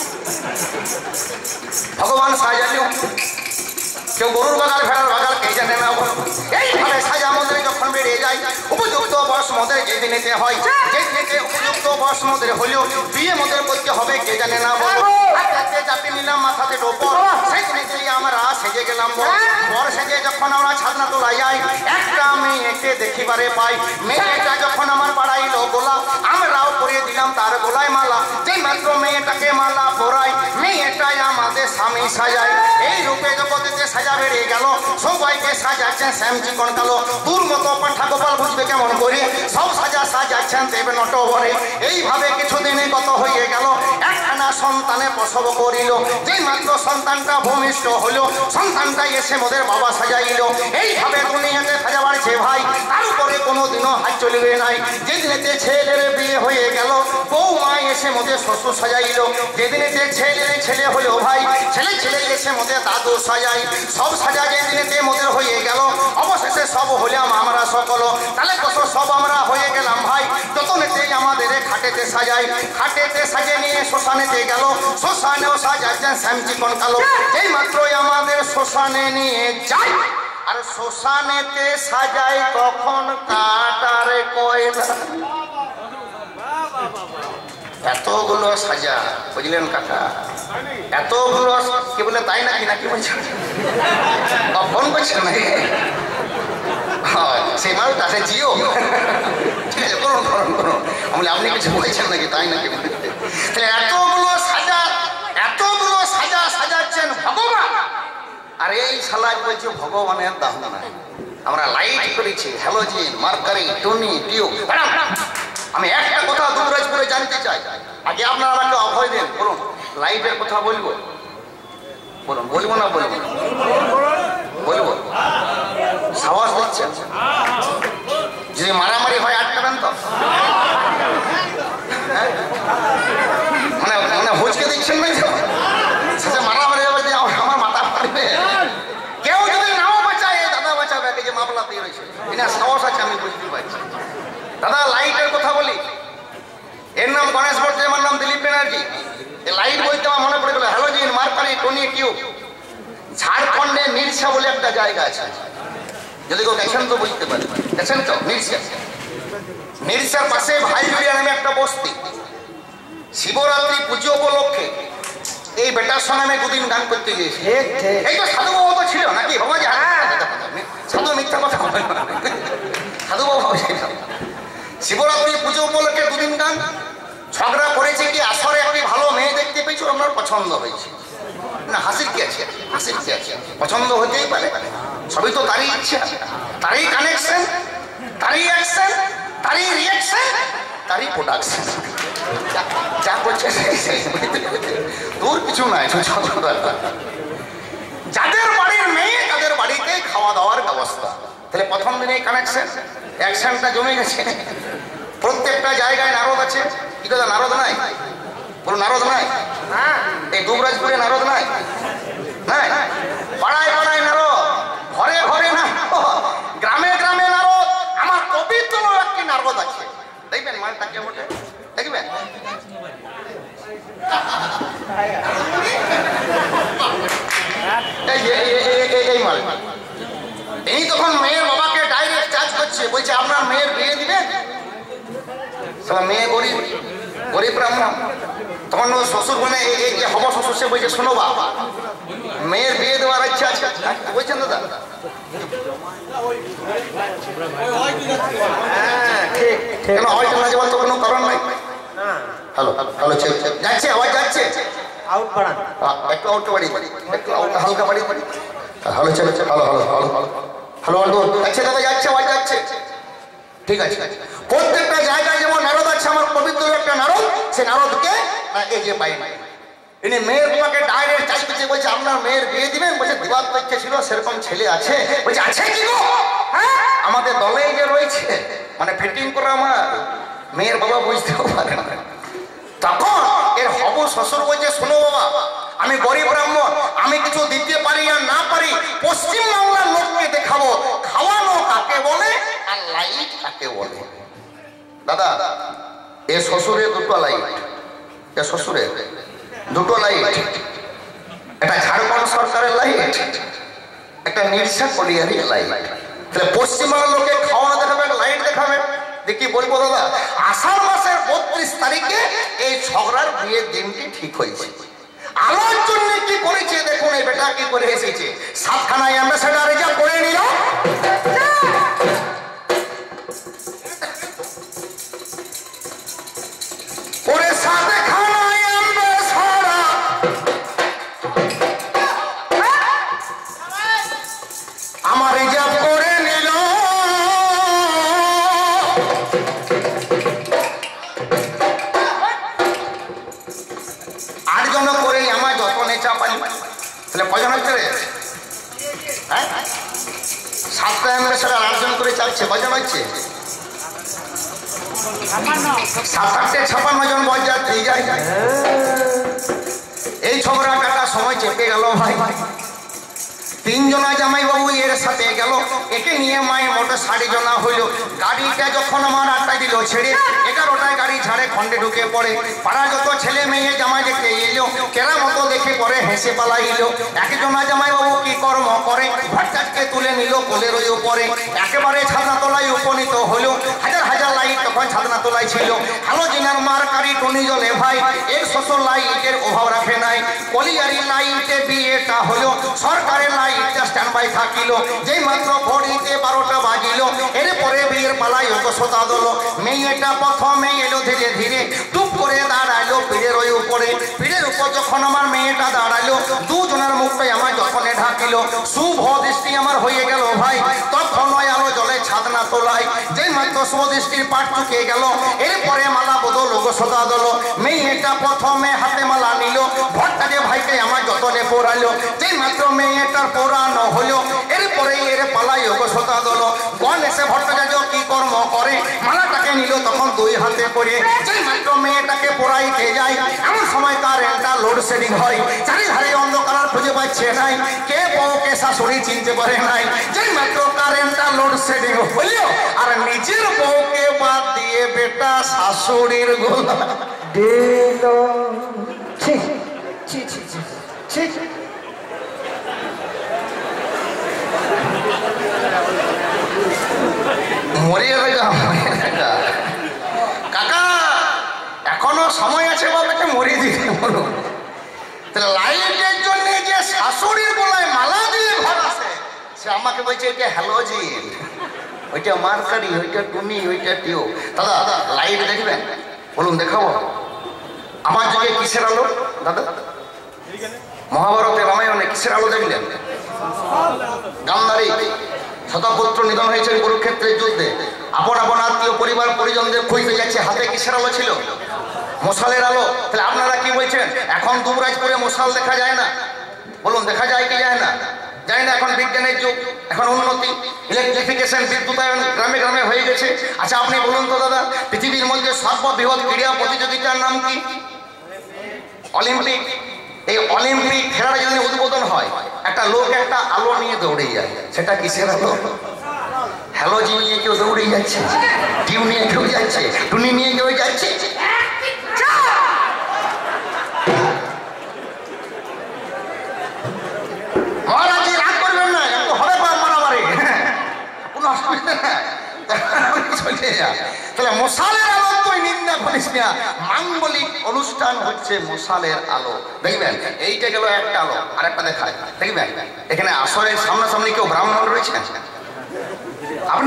ভগবান সাজালো। কেউ গরুর বাগাল, ভেড়ার বাগাল, কে জানে না। এইভাবে সাজা মন্দিরে যখন বেড়ে যায়, উপযুক্ত বয়স মদের যেদিনেতে হয়, যেদিনেতে উপযুক্ত বয়স মদের হলেও বিয়ে মদের করতে হবে, কে জানে না। চাপে নিলাম মাথাতে টোপর, সেই দিনেতেই আমরা সেজে গেলাম বর। সেজে যখন আমরা ছাদনা তোলাই যাই, একটা মেয়েকে দেখিবারে পাই। মেয়েটা যখন আমার বাড়াইল গোলা, আমরাও পরিয়ে দিলাম তার গোলায় মালা। যে মাত্র মেয়েটাকে মালা পরাই, মেয়েটাই আমাদের স্বামী সাজায়। এই রূপে জগতেতে সাজা বেড়ে গেল, সবাইকে সাজাচ্ছেন শ্যাম চিকন কালো। তোর মতো পাঠা গোপাল বুঝবে কেমন করে, সব সাজা সাজাচ্ছেন দেব নটবরে। এইভাবে কিছুদিনে কত হয়ে গেল, একখানা সন্তানে প্রসব করিল। যে মাত্র সন্তানটা ভূমিষ্ঠ হলো, সন্তানটাই এসে মোদের বাবা সাজাইল। এইভাবে দুনিয়াতে সাজা বাড়ছে ভাই, তার উপরে কোনোদিনও হাত চলবে নাই। যেদিনেতে ছেলের বিয়ে হয়ে গেল, বউ মা এসে মোদের শ্বশুর সাজাইল। যেদিনেতে ছেলের ছেলে হলো ভাই, ছেলে ছেলে এসে মোদের দাদু সাজাই। সব সাজা যেদিনেতে মোদের হয়ে গেল, অবশেষে সব হলাম আমরা সকল। তাহলে কত সব আমরা হয়ে গেলাম ভাই। যতনেতেই আমাদের খাটেতে সাজাই, খাটেতে সাজিয়ে নিয়ে শ্মশানেতে গেল, শ্মশানেও সাজাচ্ছেন শ্যাম চিকন কালো। এই মাত্রই আমাদের শ্মশানে নিয়ে যাই, আর শ্মশানেতে সাজাই তখন কাটার কয়লা। এতগুলো সাজা, বুঝলেন কাকা? এতগুলো কি বলে তাই নাকি, নাকি বলছেন? ফোন করছেন নাকি? সেই মানুষ আছে জিও, ঠিক আছে, করুন করুন করুন। আমি আপনি কিছু বলছেন নাকি, তাই নাকি? এতগুলো সাজা, এতগুলো সাজা সাজাচ্ছেন ভগবান। আর এই সালাজ বলছে ভগবানের দাম নাই। আমরা লাইট করেছি, হ্যালোজিন, মার্কারি, টুনি, টিউব। আমি একটা কথা দুরাজ করে জানতে চাই, আগে আপনারা আমাকে অভয় দেন। বলুন, লাইটের কথা বলবো? বলুন, বলবো না বলবো? বলবো। সাহস দিচ্ছেন? যদি মারামারি হয় আটকাবেন তো? মানে মানে হুচকে দিচ্ছেন না? সেটা মারামারি হবে, আমার মাথা পারবে। কেউ যদি নাও বাঁচায়, দাদা বাঁচাবে, যে মামলা দিয়ে রয়েছে, এটা সাহস আছে, আমি বুঝতে পারছি। দাদা লাইটের কথা বলি, এর নাম গণেশ বর্তে, আমার নাম দিলীপ ব্যানার্জি। লাইট বলতে আমার মনে পড়ে গেল হ্যালোজিন, মার্কারি, টুনি, টিউব। ঝাড়খণ্ডে নিরসা বলে একটা জায়গা আছে, যদি কেউ গেছেন তো বুঝতে পারে। গেছেন তো? নিরসা, নিরসার পাশে ভাইজুরিয়া নামে একটা বস্তি। শিবরাত্রি পুজো উপলক্ষে এই বেটার সঙ্গে আমি 2 দিন গান করতে গিয়েছি। এই তো সাধু বাবু তো ছিল নাকি? বাবা যে সাধু মিথ্যা কথা বলে, সাধু বাবু শিবরাত্রি পুজো উপলক্ষে 2 দিন গান। ঝগড়া করেছে কি, আসরে একটি ভালো মেয়ে দেখতে পেয়েছো, আপনার পছন্দ হয়েছে না? হাসির কি আছে? হাসির কি আছে? পছন্দ হতেই পারে, সবই তো তারই ইচ্ছা, তারই কানেকশন, তারই অ্যাকশন, তারই রিয়াকশন, তারই প্রোডাকশন। যা করছে তোর কিছু নাই। যাদের বাড়ির মেয়ে তাদের বাড়িতে খাওয়া দাওয়ার ব্যবস্থা। তাহলে প্রথম দিনে কানেকশন, অ্যাকশনটা জমে গেছে। প্রত্যেকটা জায়গায় নারদ আছে, কি কথা নারদ নাই? বলুন নারদ নাই? এই দুবরাজপুরে নারদ নাই? নাই? পাড়ায় পাড়ায় নারদ, ঘরে ঘরে নারদ, গ্রামে গ্রামে নারদ। আমার পবিত্র একটি নারদ আছে, দেখবেন মালটাকে ওঠে, দেখবেন এই মাল। এই তখন মেয়ের বাবাকে ডাইরেক্ট চার্জ করছে, বলছে আপনার মেয়ের বিয়ে দিবেন? মেয়ে গরিব, গরিব ব্রাহ্মণ। তখন শ্বশুর মানে হব শ্বশুর সে বলছে শোনো বাবা, মেয়ের বিয়ে দেওয়ার ইচ্ছা আছে, বলছেন দাদা? কেন হয়তো না যাওয়ার তো কোনো কারণ নাই। হ্যালো হ্যালো, যাচ্ছে আওয়াজ যাচ্ছে, আউট বাড়ান, একটু আউট বাড়ি, একটু হালকা বাড়ি। হ্যালো চলে, hello hello hello hello hello, যাচ্ছে দাদা, যাচ্ছে আওয়াজ যাচ্ছে, ঠিক আছে। প্রত্যেকটা জায়গায় যেমন নারদ আছে, আমার পবিত্র একটা নারদ, সে নারদকে এই যে পাই নাই। ইনি মেয়ের বাবাকে ডাইরেক্ট চাই করছে, বলছে আপনার মেয়ের বিয়ে দিবেন? বলছে দিবার তো ইচ্ছে ছিল, সেরকম ছেলে আছে। বলছে আছে কি গো? হ্যাঁ, আমাদের দলে যে রয়েছে, মানে ফিটিং করে আমার মেয়ের বাবা বুঝতেও পারে না। তখন এর হবু শ্বশুর বলছে শোনো বাবা, আমি গরিব ব্রাহ্মণ, আমি কিছু দিতে পারি আর না পারি, পশ্চিম বাংলার লোককে দেখাবো খাওয়ানো কাকে বলে আর লাইট কাকে বলে। দাদা, এ শ্বশুরের দুটো লাইট, এ শ্বশুরের দুটো লাইট, একটা ঝাড়খণ্ড সরকারের লাইট, একটা নির্সা কলিয়ারি লাইট। তাহলে পশ্চিমবাংলার লোকে খাওয়ানো দেখাবে, একটা লাইট দেখাবে। দেখি বলবো দাদা, আষাঢ় মাসের 32 তারিখে এই ঝগড়ার বিয়ের দিনটি ঠিক হয়েছে। আলোর জন্য কি করেছে দেখুন, এই বেটা কি করে এসেছে, 7খানায় অ্যাম্বাসেডার যা করে নিল। ওরে 7খানায় অ্যাম্বাসেডার আমার রিজার্ভ করে নিল। আটজন করে আমার যতনে চাপাই, তাহলে কজন হচ্ছে রে? হ্যাঁ, 7টা অ্যাম্বাসেডার 8জন করে চাপছে, কজন হচ্ছে? 7-8-56 জন বরযাত্রী যায়। এই ঝগড়া কাটা সময় চেপে গেল ভাই। 3 জনা জামাই বাবু এর সাথে গেল, একে নিয়ে মায়ের মোটর 60 জনা হইল। গাড়িটা যখন আমার 8টায় দিল ছেড়ে, 11টায় গাড়ি ঝাড়ে খন্ডে ঢুকে পড়ে। পাড়া যত ছেলে মেয়ে জামাই দেখতে এলো, কেরা মতো দেখে পরে হেসে পালাইল। একজনা জামাই বাবু কি কর্ম করে, ভট্টাচকে তুলে নিল কোলের ওই উপরে, একেবারে ছাদনা তলায় উপনীত হলো। হাজার হাজার লাইট তখন ছাদনা তলায় ছিল, হ্যালোজিনার মারকারি টনি জ্বলে ভাই। এর শ্বশুর লাইটের অভাব রাখে নাই, কলিয়ারি লাইটে বিয়েটা হলো। সরকারের লাইট স্ট্যান্ড বাই থাকিল, যেই মাত্র ঘড়িতে 12টা বাজিল, এরপরে বিয়ের পালাই অগ্রসতা দল। মেয়েটা প্রথমে এলো ধীরে ধীরে, টুপ করে দাঁড়াইলো পীরের ওই উপরে। পীরের উপর যখন আমার মেয়েটা দাঁড়াইলো, দুজনের মুখটাই আমার যখন ঢাকিল। শুভ দৃষ্টি আমার হয়ে গেল ভাই, তখন আলো জলে ছাদনা তোলায়। যেই মাত্র শুভ দৃষ্টির পাট চুকে গেল, এরপরে মালা বদল অগ্রসতা দল। মেয়েটা প্রথমে হাতে মালা নিল, ভট্টাকে ভাইকে আমার যতনে পড়াইলো। যেই মাত্র মেয়েটার পড়ানো হলো, এরপরে এর পালাই অগ্রসতা দল। গণেশে ভট্টাচার্য কি কর্ম করে, মালাটাকে নিল তখন 2 হাতে করে। যেই মাত্র মেয়েটাকে পড়াইতে যায়, এমন সময় কারেন্টটা লোডশেডিং হয়। চারিধারে অন্ধকার খুঁজে পাচ্ছে নাই, কে বউ কে শাশুড়ি চিনতে পারে নাই। যেই মাত্র কারেন্টটা লোডশেডিং হইল, আর নিজের বউকে বাদ দিয়ে বেটা শাশুড়ির গোলা দিল। ছি ছি ছি ছি, মরিয়ে গেল কাকা, এখনো সময় আছে বাবাকে মরিয়ে দিতে বলো। লাইটের জন্য যে শাশুড়ির গোলায় মালা দিয়ে ঘর আসে, সে আমাকে বলছে এটা হ্যালোজিন, ওইটা মার্কারি, ওইটা টুনি, ওইটা টিও। দাদা লাইট দেখবেন, বলুন দেখাবো। আমার যুগে কিসের আলো দাদা? মহাভারতে রামায়ণে কিসের আলো দেখলেন? গান্ধারী শতপুত্র নিধন হয়েছে কুরুক্ষেত্রের যুদ্ধে, আপন আপন আত্মীয় পরিবার পরিজনদের খুঁজতে যাচ্ছে, হাতে কিসের আলো ছিল? মশালের আলো। তাহলে আপনারা কি বলছেন, এখন দুবরাজপুরে মশাল দেখা যায় না? বলুন দেখা যায় কি যায় না? যায় না। এখন বিজ্ঞানের যুগ, এখন উন্নতি, ইলেকট্রিফিকেশন, বিদ্যুতায়ন গ্রামে গ্রামে হয়ে গেছে। আচ্ছা আপনি বলুন তো দাদা, পৃথিবীর মধ্যে সর্ববৃহৎ ক্রীড়া প্রতিযোগিতার নাম কি? অলিম্পিক, এই অলিম্পিক খেলাটা যদি উদ্বোধন হয়, একটা লোক একটা আলো নিয়ে দৌড়ে যায়। সেটা কিসের আলো? হ্যালোজিন নিয়ে কেউ দৌড়ে যাচ্ছে, টিউ নিয়ে কেউ যাচ্ছে, টুনি নিয়ে কেউ যাচ্ছে। মহারাজ রাগ করবেন না, একটু হবে মারামারি, কোনো অসুবিধা নাই। তাহলে মশালের আলো তুই নিন্দা করিস না। মাঙ্গলিক অনুষ্ঠান হচ্ছে মশালের আলো। দেখবেন এইটা গেল একটা আলো, আর একটা দেখায়। দেখবেন এখানে আসরের সামনাসামনি কেউ ব্রাহ্মণ রয়েছে? আপনি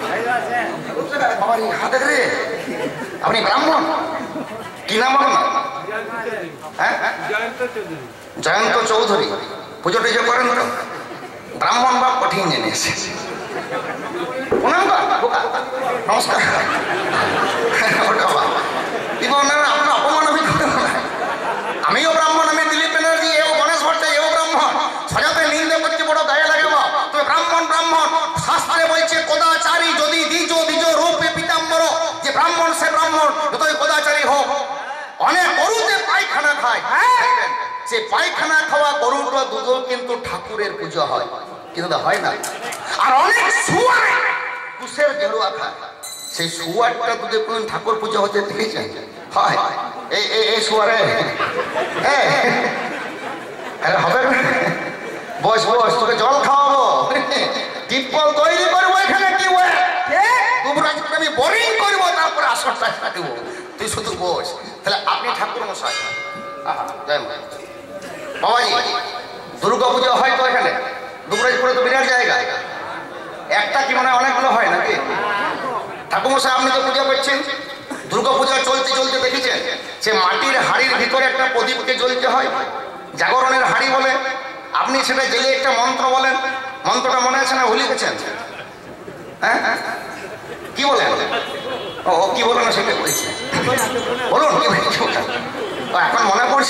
হাতে রে, আপনি ব্রাহ্মণ? কি নাম আপনার? হ্যাঁ, জয়ন্ত চৌধুরী। পুজো টুজো করেন তো? ব্রাহ্মণ বাপ কঠিন জেনে এসেছে। নমস্কার। আপনার অপমান আমি করেন না। আমিও ব্রাহ্মণ, আমি দিলীপ ব্যানার্জি, এও গণেশ ভট্টাচার্য, এও ব্রাহ্মণ। সজাতে নিন্দে করতে বড় গায়ে লাগে। তুমি ব্রাহ্মণ ব্রাহ্মণ, শাস্ত্রে বলছে কদাচারী যদি দ্বিজ দ্বিজ রূপে পিতাম্বর। যে ব্রাহ্মণ সে ব্রাহ্মণ, যতই কদাচারী হোক। অনেক গরুতে পায়খানা খায়, সে পায়খানা খাওয়া গরুটা দুধ কিন্তু ঠাকুরের পুজো হয়, কিন্তু হয় না। আর অনেক শুয়ার কুশের গেরুয়া খায়, সেই শুয়ারটা দুধে কোন ঠাকুর পুজো হতে দেখেছেন? হয় এই শুয়ারে হবে। বস বস, তোকে জল খাওয়াবো, টিপল তৈরি করবো এখানে। কি আমি বোরিং করবো, তারপরে আসরটা দেবো, তুই শুধু বস। তাহলে আপনি ঠাকুর মশাই, জয় মা। বাবাজি, দুর্গা পুজো হয় তো এখানে দুবরাজপুরে, তো বিরাট জায়গা। একটা কি মনে হয় অনেকগুলো হয় নাকি? ঠাকুরমশাই আপনি তো পূজা করছেন, দুর্গা পূজা চলতে চলতে দেখেছেন সে মাটির হাড়ির ভিতরে একটা প্রদীপকে জ্বলতে হয়, জাগরণের হাড়ি বলে। আপনি সেটা জেলে একটা মন্ত্র বলেন, মন্ত্রটা মনে আছে না ভুলে গেছেন? হ্যাঁ, কি বলেন? ও কি বলেন না সেটা বলছে, বলুন এখন মনে পড়ছে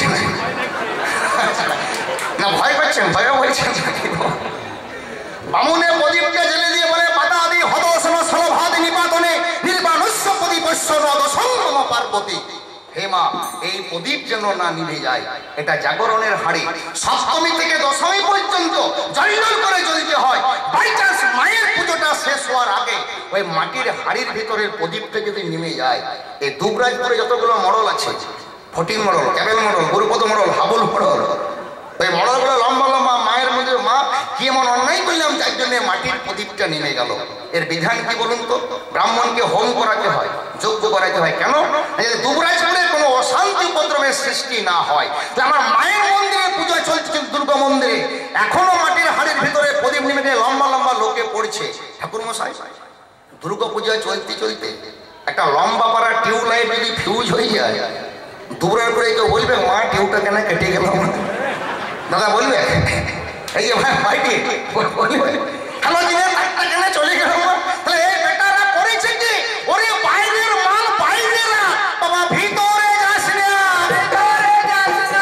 না? ভয় পাচ্ছেন? ভয়ও বলছেন? বামুনের প্রদীপকে জেলে দিয়ে বলে পাতা আদি হদসন সলভাদি নিপাতনে নির্বাণস্য প্রদীপস্য নদসঙ্গম পার্বতী। হে মা, এই প্রদীপ যেন না নিভে যায়। এটা জাগরণের হাড়ি, সপ্তমী থেকে দশমী পর্যন্ত জল করে জ্বলতে হয়। বাই চান্স মায়ের পুজোটা শেষ হওয়ার আগে ওই মাটির হাড়ির ভিতরের প্রদীপটা যদি নেমে যায়, এই দুবরাজপুরে যতগুলো মডেল আছে, ফটিক মডেল, ক্যাবেল model, Gurupada model, Habul model, ওই মডেলগুলো লম্বা লম্বা। মায়ের মধ্যে মা কি এমন অন্যায় করলাম যার জন্য মাটির প্রদীপটা নেমে গেল? এর বিধান কি বলুন তো? ব্রাহ্মণকে হোম করাতে হয়, যজ্ঞ করাতে হয়। কেন? দুবরাজপুরে কোনো অশান্তি উপদ্রবের সৃষ্টি না হয়। আমার মায়ের মন্দিরে পুজো চলছে, দুর্গা মন্দিরে এখনো মাটির হাড়ির ভিতরে প্রদীপ নেমে গিয়ে লম্বা লম্বা লোকে পড়ছে। ঠাকুর মশাই, দুর্গা পূজা চলতে চলতে একটা লম্বা পাড়া টিউবলাইট যদি ফিউজ হয়ে যায়, দুবরাজপুরে কেউ বলবে মা টিউবটা কেন কেটে গেল? দাদা বলবে এই যে ভাই ভাইটি বলবে হ্যালো দিনের একটা কেন চলে গেল? তাহলে এই বেটারা করেছে কি? ওরে বাইরের মাল বাইরে না বাবা, ভিতরে যাস না, ভিতরে যাস না।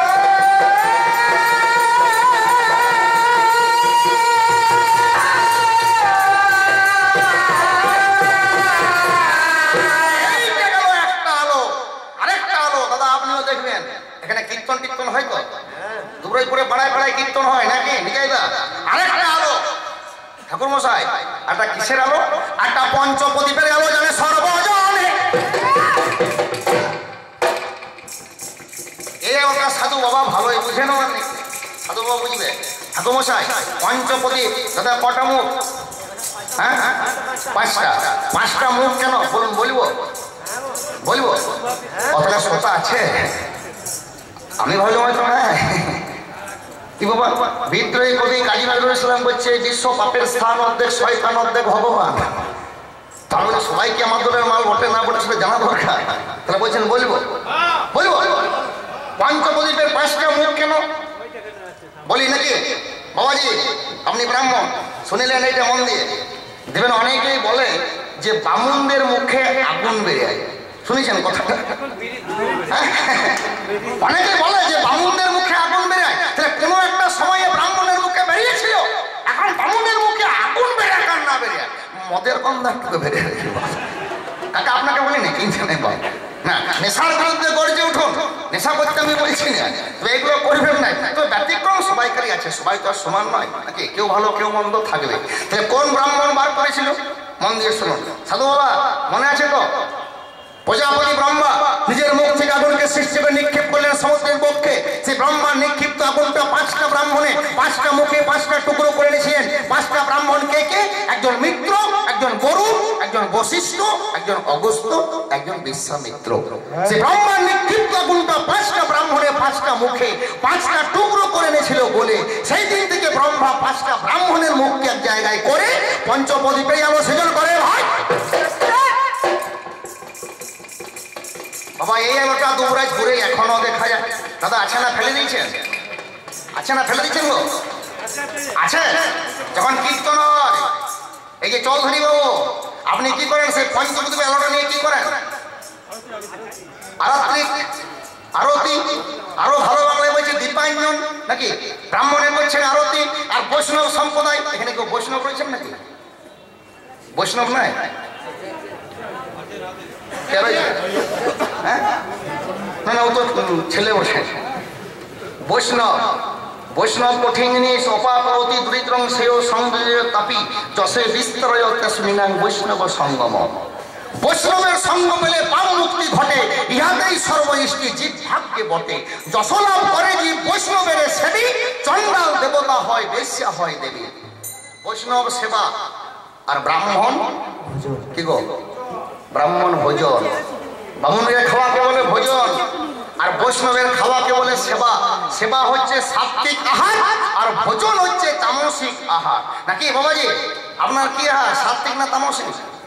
এইটা গেল একটা আলো। আরেকটা আলো দাদা আপনিও দেখবেন, এখানে কীর্তন টির্তন হয় তো, দুবরাজপুরে পাড়ায় পাড়ায় কীর্তন হয় নাকি? নিকাইদা আরেকটা আলো। ঠাকুর মশাই, একটা কিসের আলো? একটা পঞ্চপ্রদীপের আলো, জানে সর্বজনে। এ ওটা সাধু বাবা ভালোই বুঝে নেওয়ার নেই, সাধু বাবা বুঝবে। ঠাকুর মশাই, পঞ্চপ্রদীপ দাদা কটা মুখ? হ্যাঁ, পাঁচটা। পাঁচটা মুখ কেন বলুন? বলবো বলবো অতটা শ্রোতা আছে? আমি ভাবলাম হয়তো না। কি বাবা, বিদ্রোহী কবি কাজী নজরুল ইসলাম বলছে বিশ্ব পাপের স্থান অর্ধেক শয়তান অর্ধেক ভগবান। তার মানে সবাইকে আমার দলের মাল বটে না বটে সেটা জানা দরকার। তাহলে বলছেন বলবো বলবো পঞ্চপ্রদীপের পাঁচটা মুখ কেন বলি নাকি? বাবাজি আপনি ব্রাহ্মণ, শুনিলেন এইটা মন দিয়ে দেবেন। অনেকেই বলে যে বামুনদের মুখে আগুন বেরিয়ে যায়, শুনেছেন কথাটা? অনেকে বলে যে বামুনদের মুখে আগুন বেরোয়। তাহলে কোনো একটা সময়ে ব্রাহ্মণের মুখে বেরিয়েছিল, এখন বামুনের মুখে আগুন বেরোয় কার না বেরিয়ে? মদের গন্ধ বেরিয়ে কাকা আপনাকে বলি না চিন্তা নেই বাবা, না নেশার বিরুদ্ধে গর্জে উঠুন, নেশা করতে আমি বলছি না, তো এগুলো করবেন না। তো ব্যতিক্রম সবাইকারই আছে, সবাই তো আর সমান নয় নাকি, কেউ ভালো কেউ মন্দ থাকবে। তাহলে কোন ব্রাহ্মণ বার করেছিল মন দিয়ে শুনুন সাধু বাবা, মনে আছে তো? প্রজাপতি ব্রহ্মা নিজের মুখ থেকে আগুনকে সৃষ্টি করে নিক্ষেপ করলেন সমুদ্রের পক্ষে। সেই ব্রহ্মার নিক্ষিপ্ত আগুনটা 5টা ব্রাহ্মণে 5টা মুখে 5টা টুকরো করে নিয়েছিলেন। 5টা ব্রাহ্মণ কে কে? একজন মিত্র, একজন গরু, একজন বশিষ্ঠ, একজন অগস্ত্য, একজন বিশ্বামিত্র। সেই ব্রহ্মার নিক্ষিপ্ত আগুনটা 5টা ব্রাহ্মণে 5টা মুখে 5টা টুকরো করে নিয়েছিল বলে সেই দিন থেকে ব্রহ্মা 5টা ব্রাহ্মণের মুখকে এক জায়গায় করে পঞ্চপ্রদীপে আলো সৃজন করে। ভাই বাবা এই আলোটা দুবরাজপুরে এখনো দেখা যায়। দাদা আছে না ফেলে দিয়েছেন? আছে না ফেলে দিয়েছেন গো? আছে। যখন কীর্তন হয় এই যে চৌধুরী বাবু আপনি কি করেন? সেই পঞ্চপ্রদীপের আলোটা নিয়ে কি করেন? আরতি, আরতি, আরো ভালো বাংলায় বলছে দীপাঞ্জন নাকি? ব্রাহ্মণে করছেন আরতি। আর বৈষ্ণব সম্প্রদায়, এখানে কেউ বৈষ্ণব রয়েছেন নাকি? বৈষ্ণব নয়? না না ও তো ছেলে বসে। বৈষ্ণব, বৈষ্ণব কঠিন জিনিস। অপাপরতি দরিদ্রং সেও সংযোগ তাপি যশে বিস্তরয় তস্মিনাং বৈষ্ণব সঙ্গম। বৈষ্ণবের সঙ্গ পেলে পাপ মুক্তি ঘটে, ইহাতেই সর্বইষ্টি জীব ভাগ্যে বটে। যশলাভ করে জীব বৈষ্ণবের সেবী, চণ্ডাল দেবতা হয় বেশ্যা হয় দেবী। বৈষ্ণব সেবা আর ব্রাহ্মণ কি গো? ব্রাহ্মণ ভোজন। ব্রাহ্মণের খাওয়াকে বলে ভোজন, আর বৈষ্ণবের খাওয়াকে বলে সেবা। সেবা হচ্ছে সাত্বিক আহার আর ভোজন হচ্ছে তামসিক আহার নাকি বাবাজি? আপনার কি আহার, সাত্বিক না তামসিক?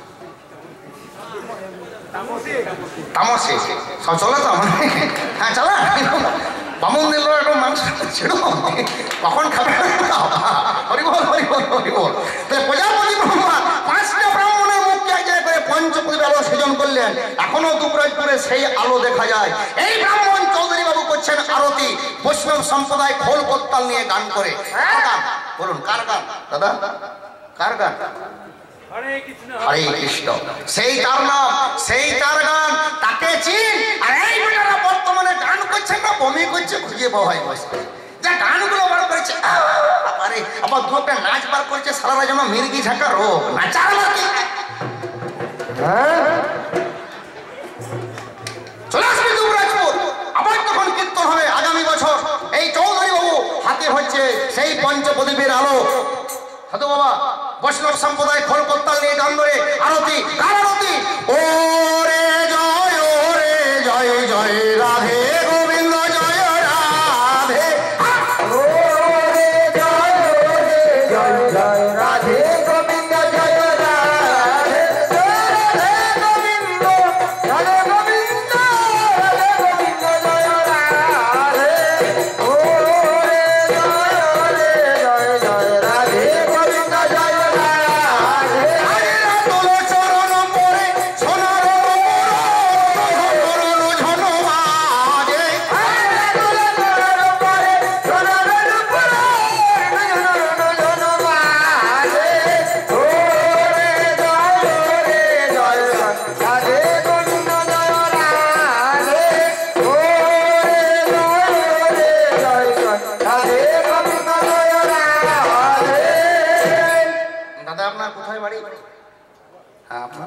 তামসিক সব চলে তো? হ্যাঁ চালা। বামুন দিল একটু মাংস ছেড়ো, কখন খাবে? হরিবল হরিবল হরিবল। প্রজাপতি ব্রহ্মা 5টা ব্রাহ্মণের মুখকে এক জায়গায় করে পঞ্চপ্রদীপের আলো সৃজন করলেন। এখনো দুবরাজপুরে সেই আলো দেখা যায়। এই ব্রাহ্মণ চৌধুরী বাবু করছেন আরতি। বৈষ্ণব সম্প্রদায় খোল করতাল নিয়ে গান করে। কার গান বলুন? কার গান দাদা? কার গান? হরে কৃষ্ণ। সেই তার নাম, সেই তার গান, তাকে চিন। আর এই বেটারা বর্তমানে গান করছে না বমি করছে, খুঁজে পাওয়া হয় বসে যা গানগুলো বার করেছে। আরে আবার দু একটা নাচ বার করেছে, সারারা যেন মির্গি ঝাঁকা রোগ নাচার নাকি। চলে আসবে দুবরাজপুর, আবার তখন কীর্তন হবে আগামী বছর। এই চৌধুরী বাবু হাতে হচ্ছে সেই পঞ্চপ্রদীপের আলো। সাধু বাবা বৈষ্ণব সম্প্রদায় খোল করতাল নিয়ে গান ধরে আরতি। কার আরতি? ও রে জয়, ও রে জয় জয় রাধে গোবিন্দ জয় রাধে। ও রে জয়, ও রে জয় জয় রাধে গোবিন্দ জয় রাধে। রাধে গোবিন্দ, রাধে গোবিন্দ, রাধে গোবিন্দ জয় রাধে। ও রে জয়, ও রে জয় জয় রাধে গোবিন্দ জয় রাধে। আরে তোর চরণ পরে সোনার দাদা আপনার কোথায় বাড়ি? আপনার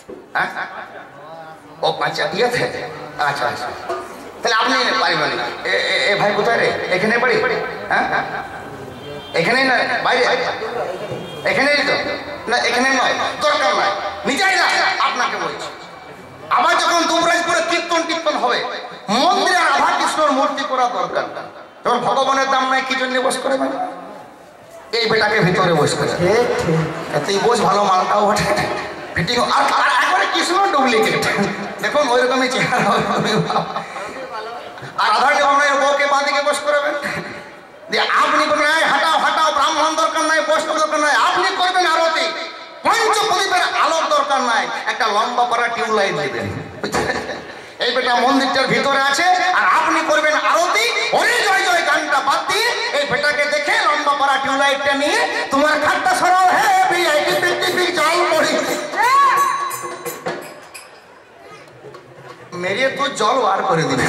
ও আচ্ছা দিয়েছে। আচ্ছা আচ্ছা তাহলে আপনি পারিবেন না। এ ভাই কোথায় রে? এখানে বাড়ি? হ্যাঁ এখানেই না বাইরে? এখানেই তো না, এখানে নয়, দরকার নয়, নিজেই না। আপনাকে বলছি আবার যখন দুবরাজপুরে কীর্তন টির্তন হবে, মন্দিরে রাধা কৃষ্ণর মূর্তি করা দরকার। যখন ভগবানের দাম নাই কি জন্য বস করে? এই বেটাকে ভিতরে বস করে তুই বস, ভালো মালটাও বটে ফিটিং। আর একবারে কৃষ্ণ ডুপ্লিকেট দেখুন, ওই রকমই চেহারা। আর রাধাকে আপনার বউকে বাঁদিকে বস করবেন দিয়ে আপনি করবেন হাঁটাও হাঁটাও, ব্রাহ্মণ দরকার নাই, বৈষ্ণব দরকার নাই, আপনি করবেন আরতি। পঞ্চপ্রদীপের আলোর দরকার নাই, একটা লম্বা পাড়া টিউবলাইট দেবেন। এই বেটা মন্দিরটার ভিতরে আছে আর আপনি করবেন আরতি। ওরে জয় জয় গানটা বাদ দিয়ে এই বেটাকে দেখে লম্বা পাড়া টিউবলাইটটা নিয়ে তোমার খাটটা সরাও, হে ভিআইপি জল পড়ি। মেরিয়ে তো জল বার করে দিবে।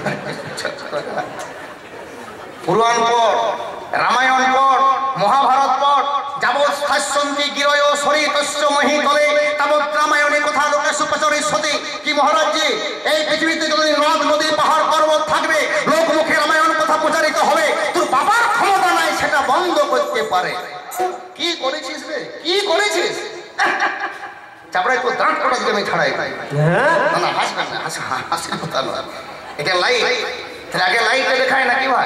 পুরাণ পড়, রামায়ণ পড়, মহাভারত পড়, যাবৎ শাসন্তি গিরয় সরিতস্য মহিতলে তাবৎ রামায়ণে কথা লোকে সুপ্রচরিষ্যতে। কি মহারাজ জি, এই পৃথিবীতে যতদিন নদ নদী পাহাড় পর্বত থাকবে, লোকমুখে রামায়ণ কথা প্রচারিত হবে। তোর বাবার ক্ষমতা নাই সেটা বন্ধ করতে পারে। কি করেছিস রে, কি করেছিস? চাপড়ায় তো দাঁত কটা দিতে আমি ছাড়াই। না না, হাসবেন না, হাসির কথা নয়, এটা লাইট। আগে লাইটটা দেখায় নাকি ভাই?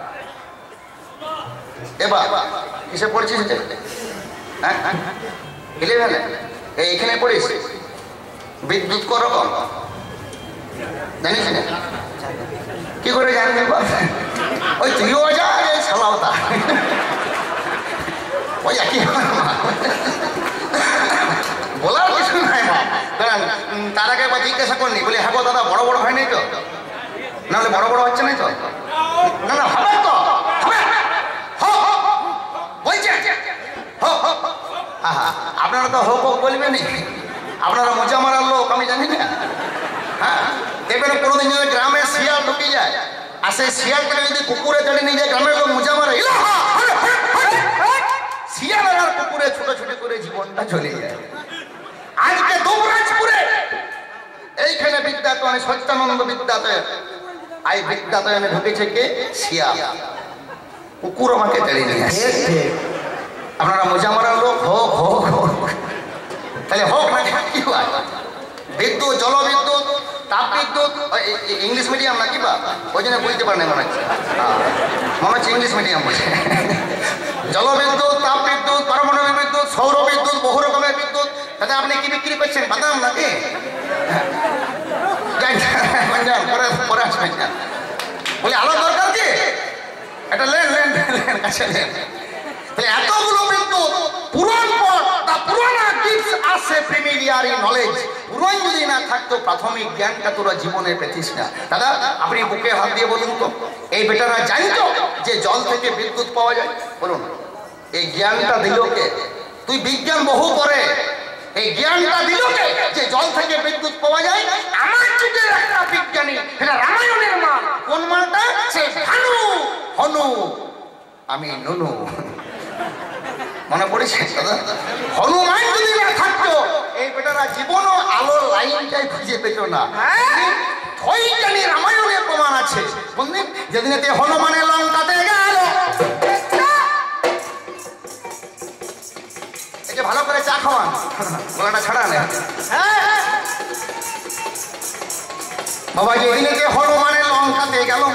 এবার কিসে পড়ছিস? হ্যাঁ, 11 এইখানে পড়িস। বিদ্যুৎ করকম জানিস না? কি করে জানবি? ওই তুইও যা, সালাও তা ওই একই বলার কিছু নাই। তার আগে একবার জিজ্ঞাসা করনি, বলি হ্যাঁ গো দাদা বড় বড় হয় নাই তো? নাহলে বড় বড় হচ্ছে নাই তো? না না, হবে তো, হবে। আপনারা তো হোক হোক বলবেন, আপনারা মজা মারার লোক, আমি জানি না। হ্যাঁ, দেখবেন কোনোদিন যদি গ্রামে শিয়াল ঢুকে যায়, আর সেই শিয়ালটাকে যদি কুকুরে চড়ে নিয়ে যায়, গ্রামের লোক মজা মারে। শিয়াল আর কুকুরে ছোটাছুটি করে জীবনটা চলে যায়। আজকে দুবরাজপুরে এইখানে বিদ্যাতনে, সত্যানন্দ বিদ্যাতন, এই বিদ্যাতনে ঢুকেছে কে? শিয়াল। কুকুর আমাকে চড়ে নিয়ে আসে। আপনারা মজা মারার লোক, হোক হোক হোক, তাহলে হোক না, কি হয়? বিদ্যুৎ, জলবিদ্যুৎ, তাপ বিদ্যুৎ, ইংলিশ মিডিয়াম নাকি বা ওই জন্য বুঝতে পারেন মনে হচ্ছে, মনে হচ্ছে ইংলিশ মিডিয়াম বলছে। জলবিদ্যুৎ, তাপ বিদ্যুৎ, পারমাণবিক বিদ্যুৎ, সৌর বিদ্যুৎ, বহু রকমের বিদ্যুৎ। তাতে আপনি কি বিক্রি করছেন? বাদাম নাকি? পরে আসবেন। বলে আলো দরকার কি? এটা লেন লেন লেন কাছে লেন। এতগুলো বিদ্যুৎ, পুরাণ পড়, তা পুরানা গিফট আসে প্রিমিলিয়ারি নলেজ। পুরাণ যদি না থাকতো, প্রাথমিক জ্ঞানটা তোরা জীবনে পেতিস না। দাদা আপনি বুকে হাত দিয়ে বলুন তো, এই বেটারা জানতো যে জল থেকে বিদ্যুৎ পাওয়া যায়? বলুন, এই জ্ঞানটা দিল কে? তুই বিজ্ঞান বহু করে, এই জ্ঞানটা দিল কে যে জল থেকে বিদ্যুৎ পাওয়া যায়? আমার যুগের একটা বিজ্ঞানী, এটা রামায়ণের মাল। কোন মালটা? সে ভানু, হনু, আমি নুনু। মনে পড়েছে দাদা? হনুমান যদি না থাকতো, এই বেটারা জীবনও আলোর লাইনটাই খুঁজে পেত না। ওইখানে রামায়ণের প্রমাণ আছে। বুঝলেন, যেদিনেতে হনুমানের লঙ্কাতে গেল, এই যে ভালো করে চা খাওয়ান, গলাটা ছাড়া নেই বাবা। যেদিনেতে হনুমানের লঙ্কাতে গেল,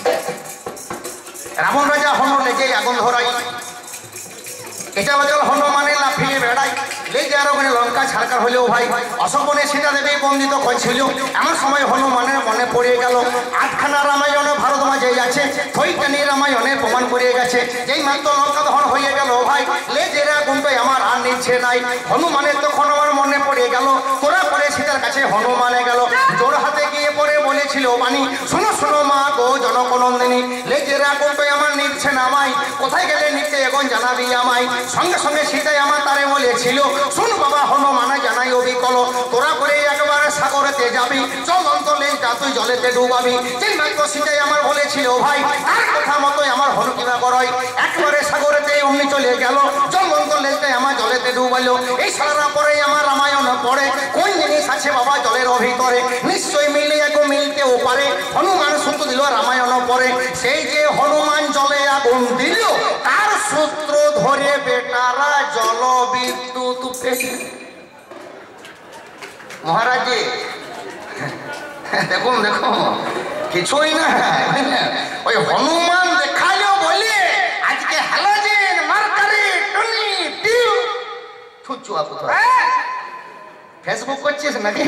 রাবণ রাজা হনু লেগে আগুন ধরাই, এটা বছর হনুমানে লাফিয়ে বেড়াই, লেগে আরো মানে লঙ্কা ছাড়কার হলেও ভাই অশোকনে সীতা দেবী বন্দিত করছিল। এমন সময় হনুমানের মনে পড়ে গেল, আটখানা রামায়ণে ভারত মাঝে আছে, ওইখানে রামায়ণে প্রমাণ করে গেছে, যেই মাত্র লঙ্কা দহন হয়ে গেল ভাই, লেজের আগুনটাই আমার আর নিচ্ছে নাই। হনুমানের তখন আমার মনে পড়ে গেল, তোরা পরে সীতার কাছে হনুমানে গেল, জোর হাতে গিয়ে পরে বলেছিল বাণী, শোনো শোনো মা গো জনকনন্দিনী, লেজের আগুনটাই আমার নিচ্ছে না আমায়, কোথায় গেলে নিতে এখন জানাবি আমায়। সঙ্গে সঙ্গে সীতাই আমার তারে বলেছিল, শোন বাবা হনুমানে জানাই অবিকল, তোরা করে একবারে সাগরেতে যাবি, চল অন্তলে যা তুই জলেতে ডুবাবি। যেই মাত্র সীতাই আমার বলেছিল ভাই, তার কথা মতোই আমার হনু কিনা করয়, একবারে সাগরেতে অমনি চলে গেল, জল অন্তলে আমার জলেতে ডুবাইল। এই সারা পরে আমার রামায়ণ পড়ে, কোন জিনিস আছে বাবা জলের ভিতরে, নিশ্চয়ই মিলে এখন মিলতেও পারে। হনুমান সূত্র দিল রামায়ণ পড়ে, সেই যে হনুমান জলে আগুন দিল, তার সূত্র ধরে বেটারা জল বিদ্যুৎ পেয়ে। মহারাজ দেখুন দেখুন, কিছুই না, ওই হনুমান দেখালো বলে আজকে হ্যালোজেন, মার্কারি, টনি, টিউ ছুচুয়া কোথায়? ফেসবুক করছিস নাকি?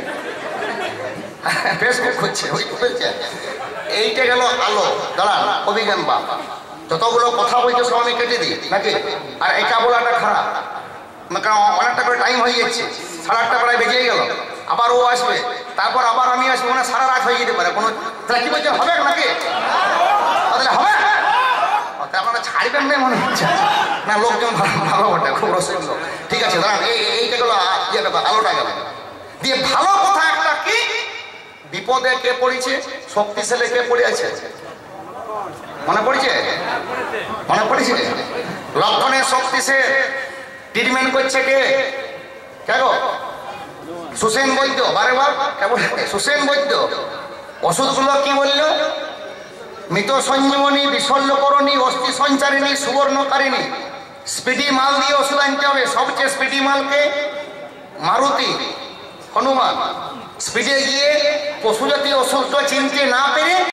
ফেসবুক করছে, ওই করছে। এইটা গেল আলো। দাঁড়ান, অভিজ্ঞান বাবা যতগুলো কথা বলছে সব আমি কেটে দিই নাকি? আর এটা বলাটা খারাপ, কারণ অনেকটা করে টাইম হয়ে যাচ্ছে, 8:30 প্রায় বেজেই গেল। আবার ও আসবে, তারপর আবার আমি আসবো, মানে সারা রাত হয়ে যেতে পারে। কোনো তাহলে কি বলছে, হবে নাকি? তাহলে হবে, আপনারা ছাড়বেন না মনে হচ্ছে না? লোকজন ভালো বটে, খুব রসিক লোক। ঠিক আছে দাঁড়ান, এইটা গেল ইয়েটা, আলোটা গেল দিয়ে। ভালো কথা একটা কি, বিপদে কে পড়েছে, শক্তিশালী কে পড়ে আছে? মনে পড়ছে? মনে পড়েছে? লক্ষণের শক্তিশালী ট্রিটমেন্ট করছে কে? কেন? সুসেন বৈদ্য। বারে বার কেমন সুসেন বৈদ্য। ওষুধগুলো কি বললো? মৃত সঞ্জীবনী, বিশল্যকরণী, অস্থি সঞ্চারিণী, সুবর্ণকারিণী। স্পিডি মাল দিয়ে ওষুধ আনতে হবে। সবচেয়ে স্পিডি মালকে মারুতি, হনুমান। স্পিডে গিয়ে পশু জাতীয় ওষুধটা চিনতে না পেরে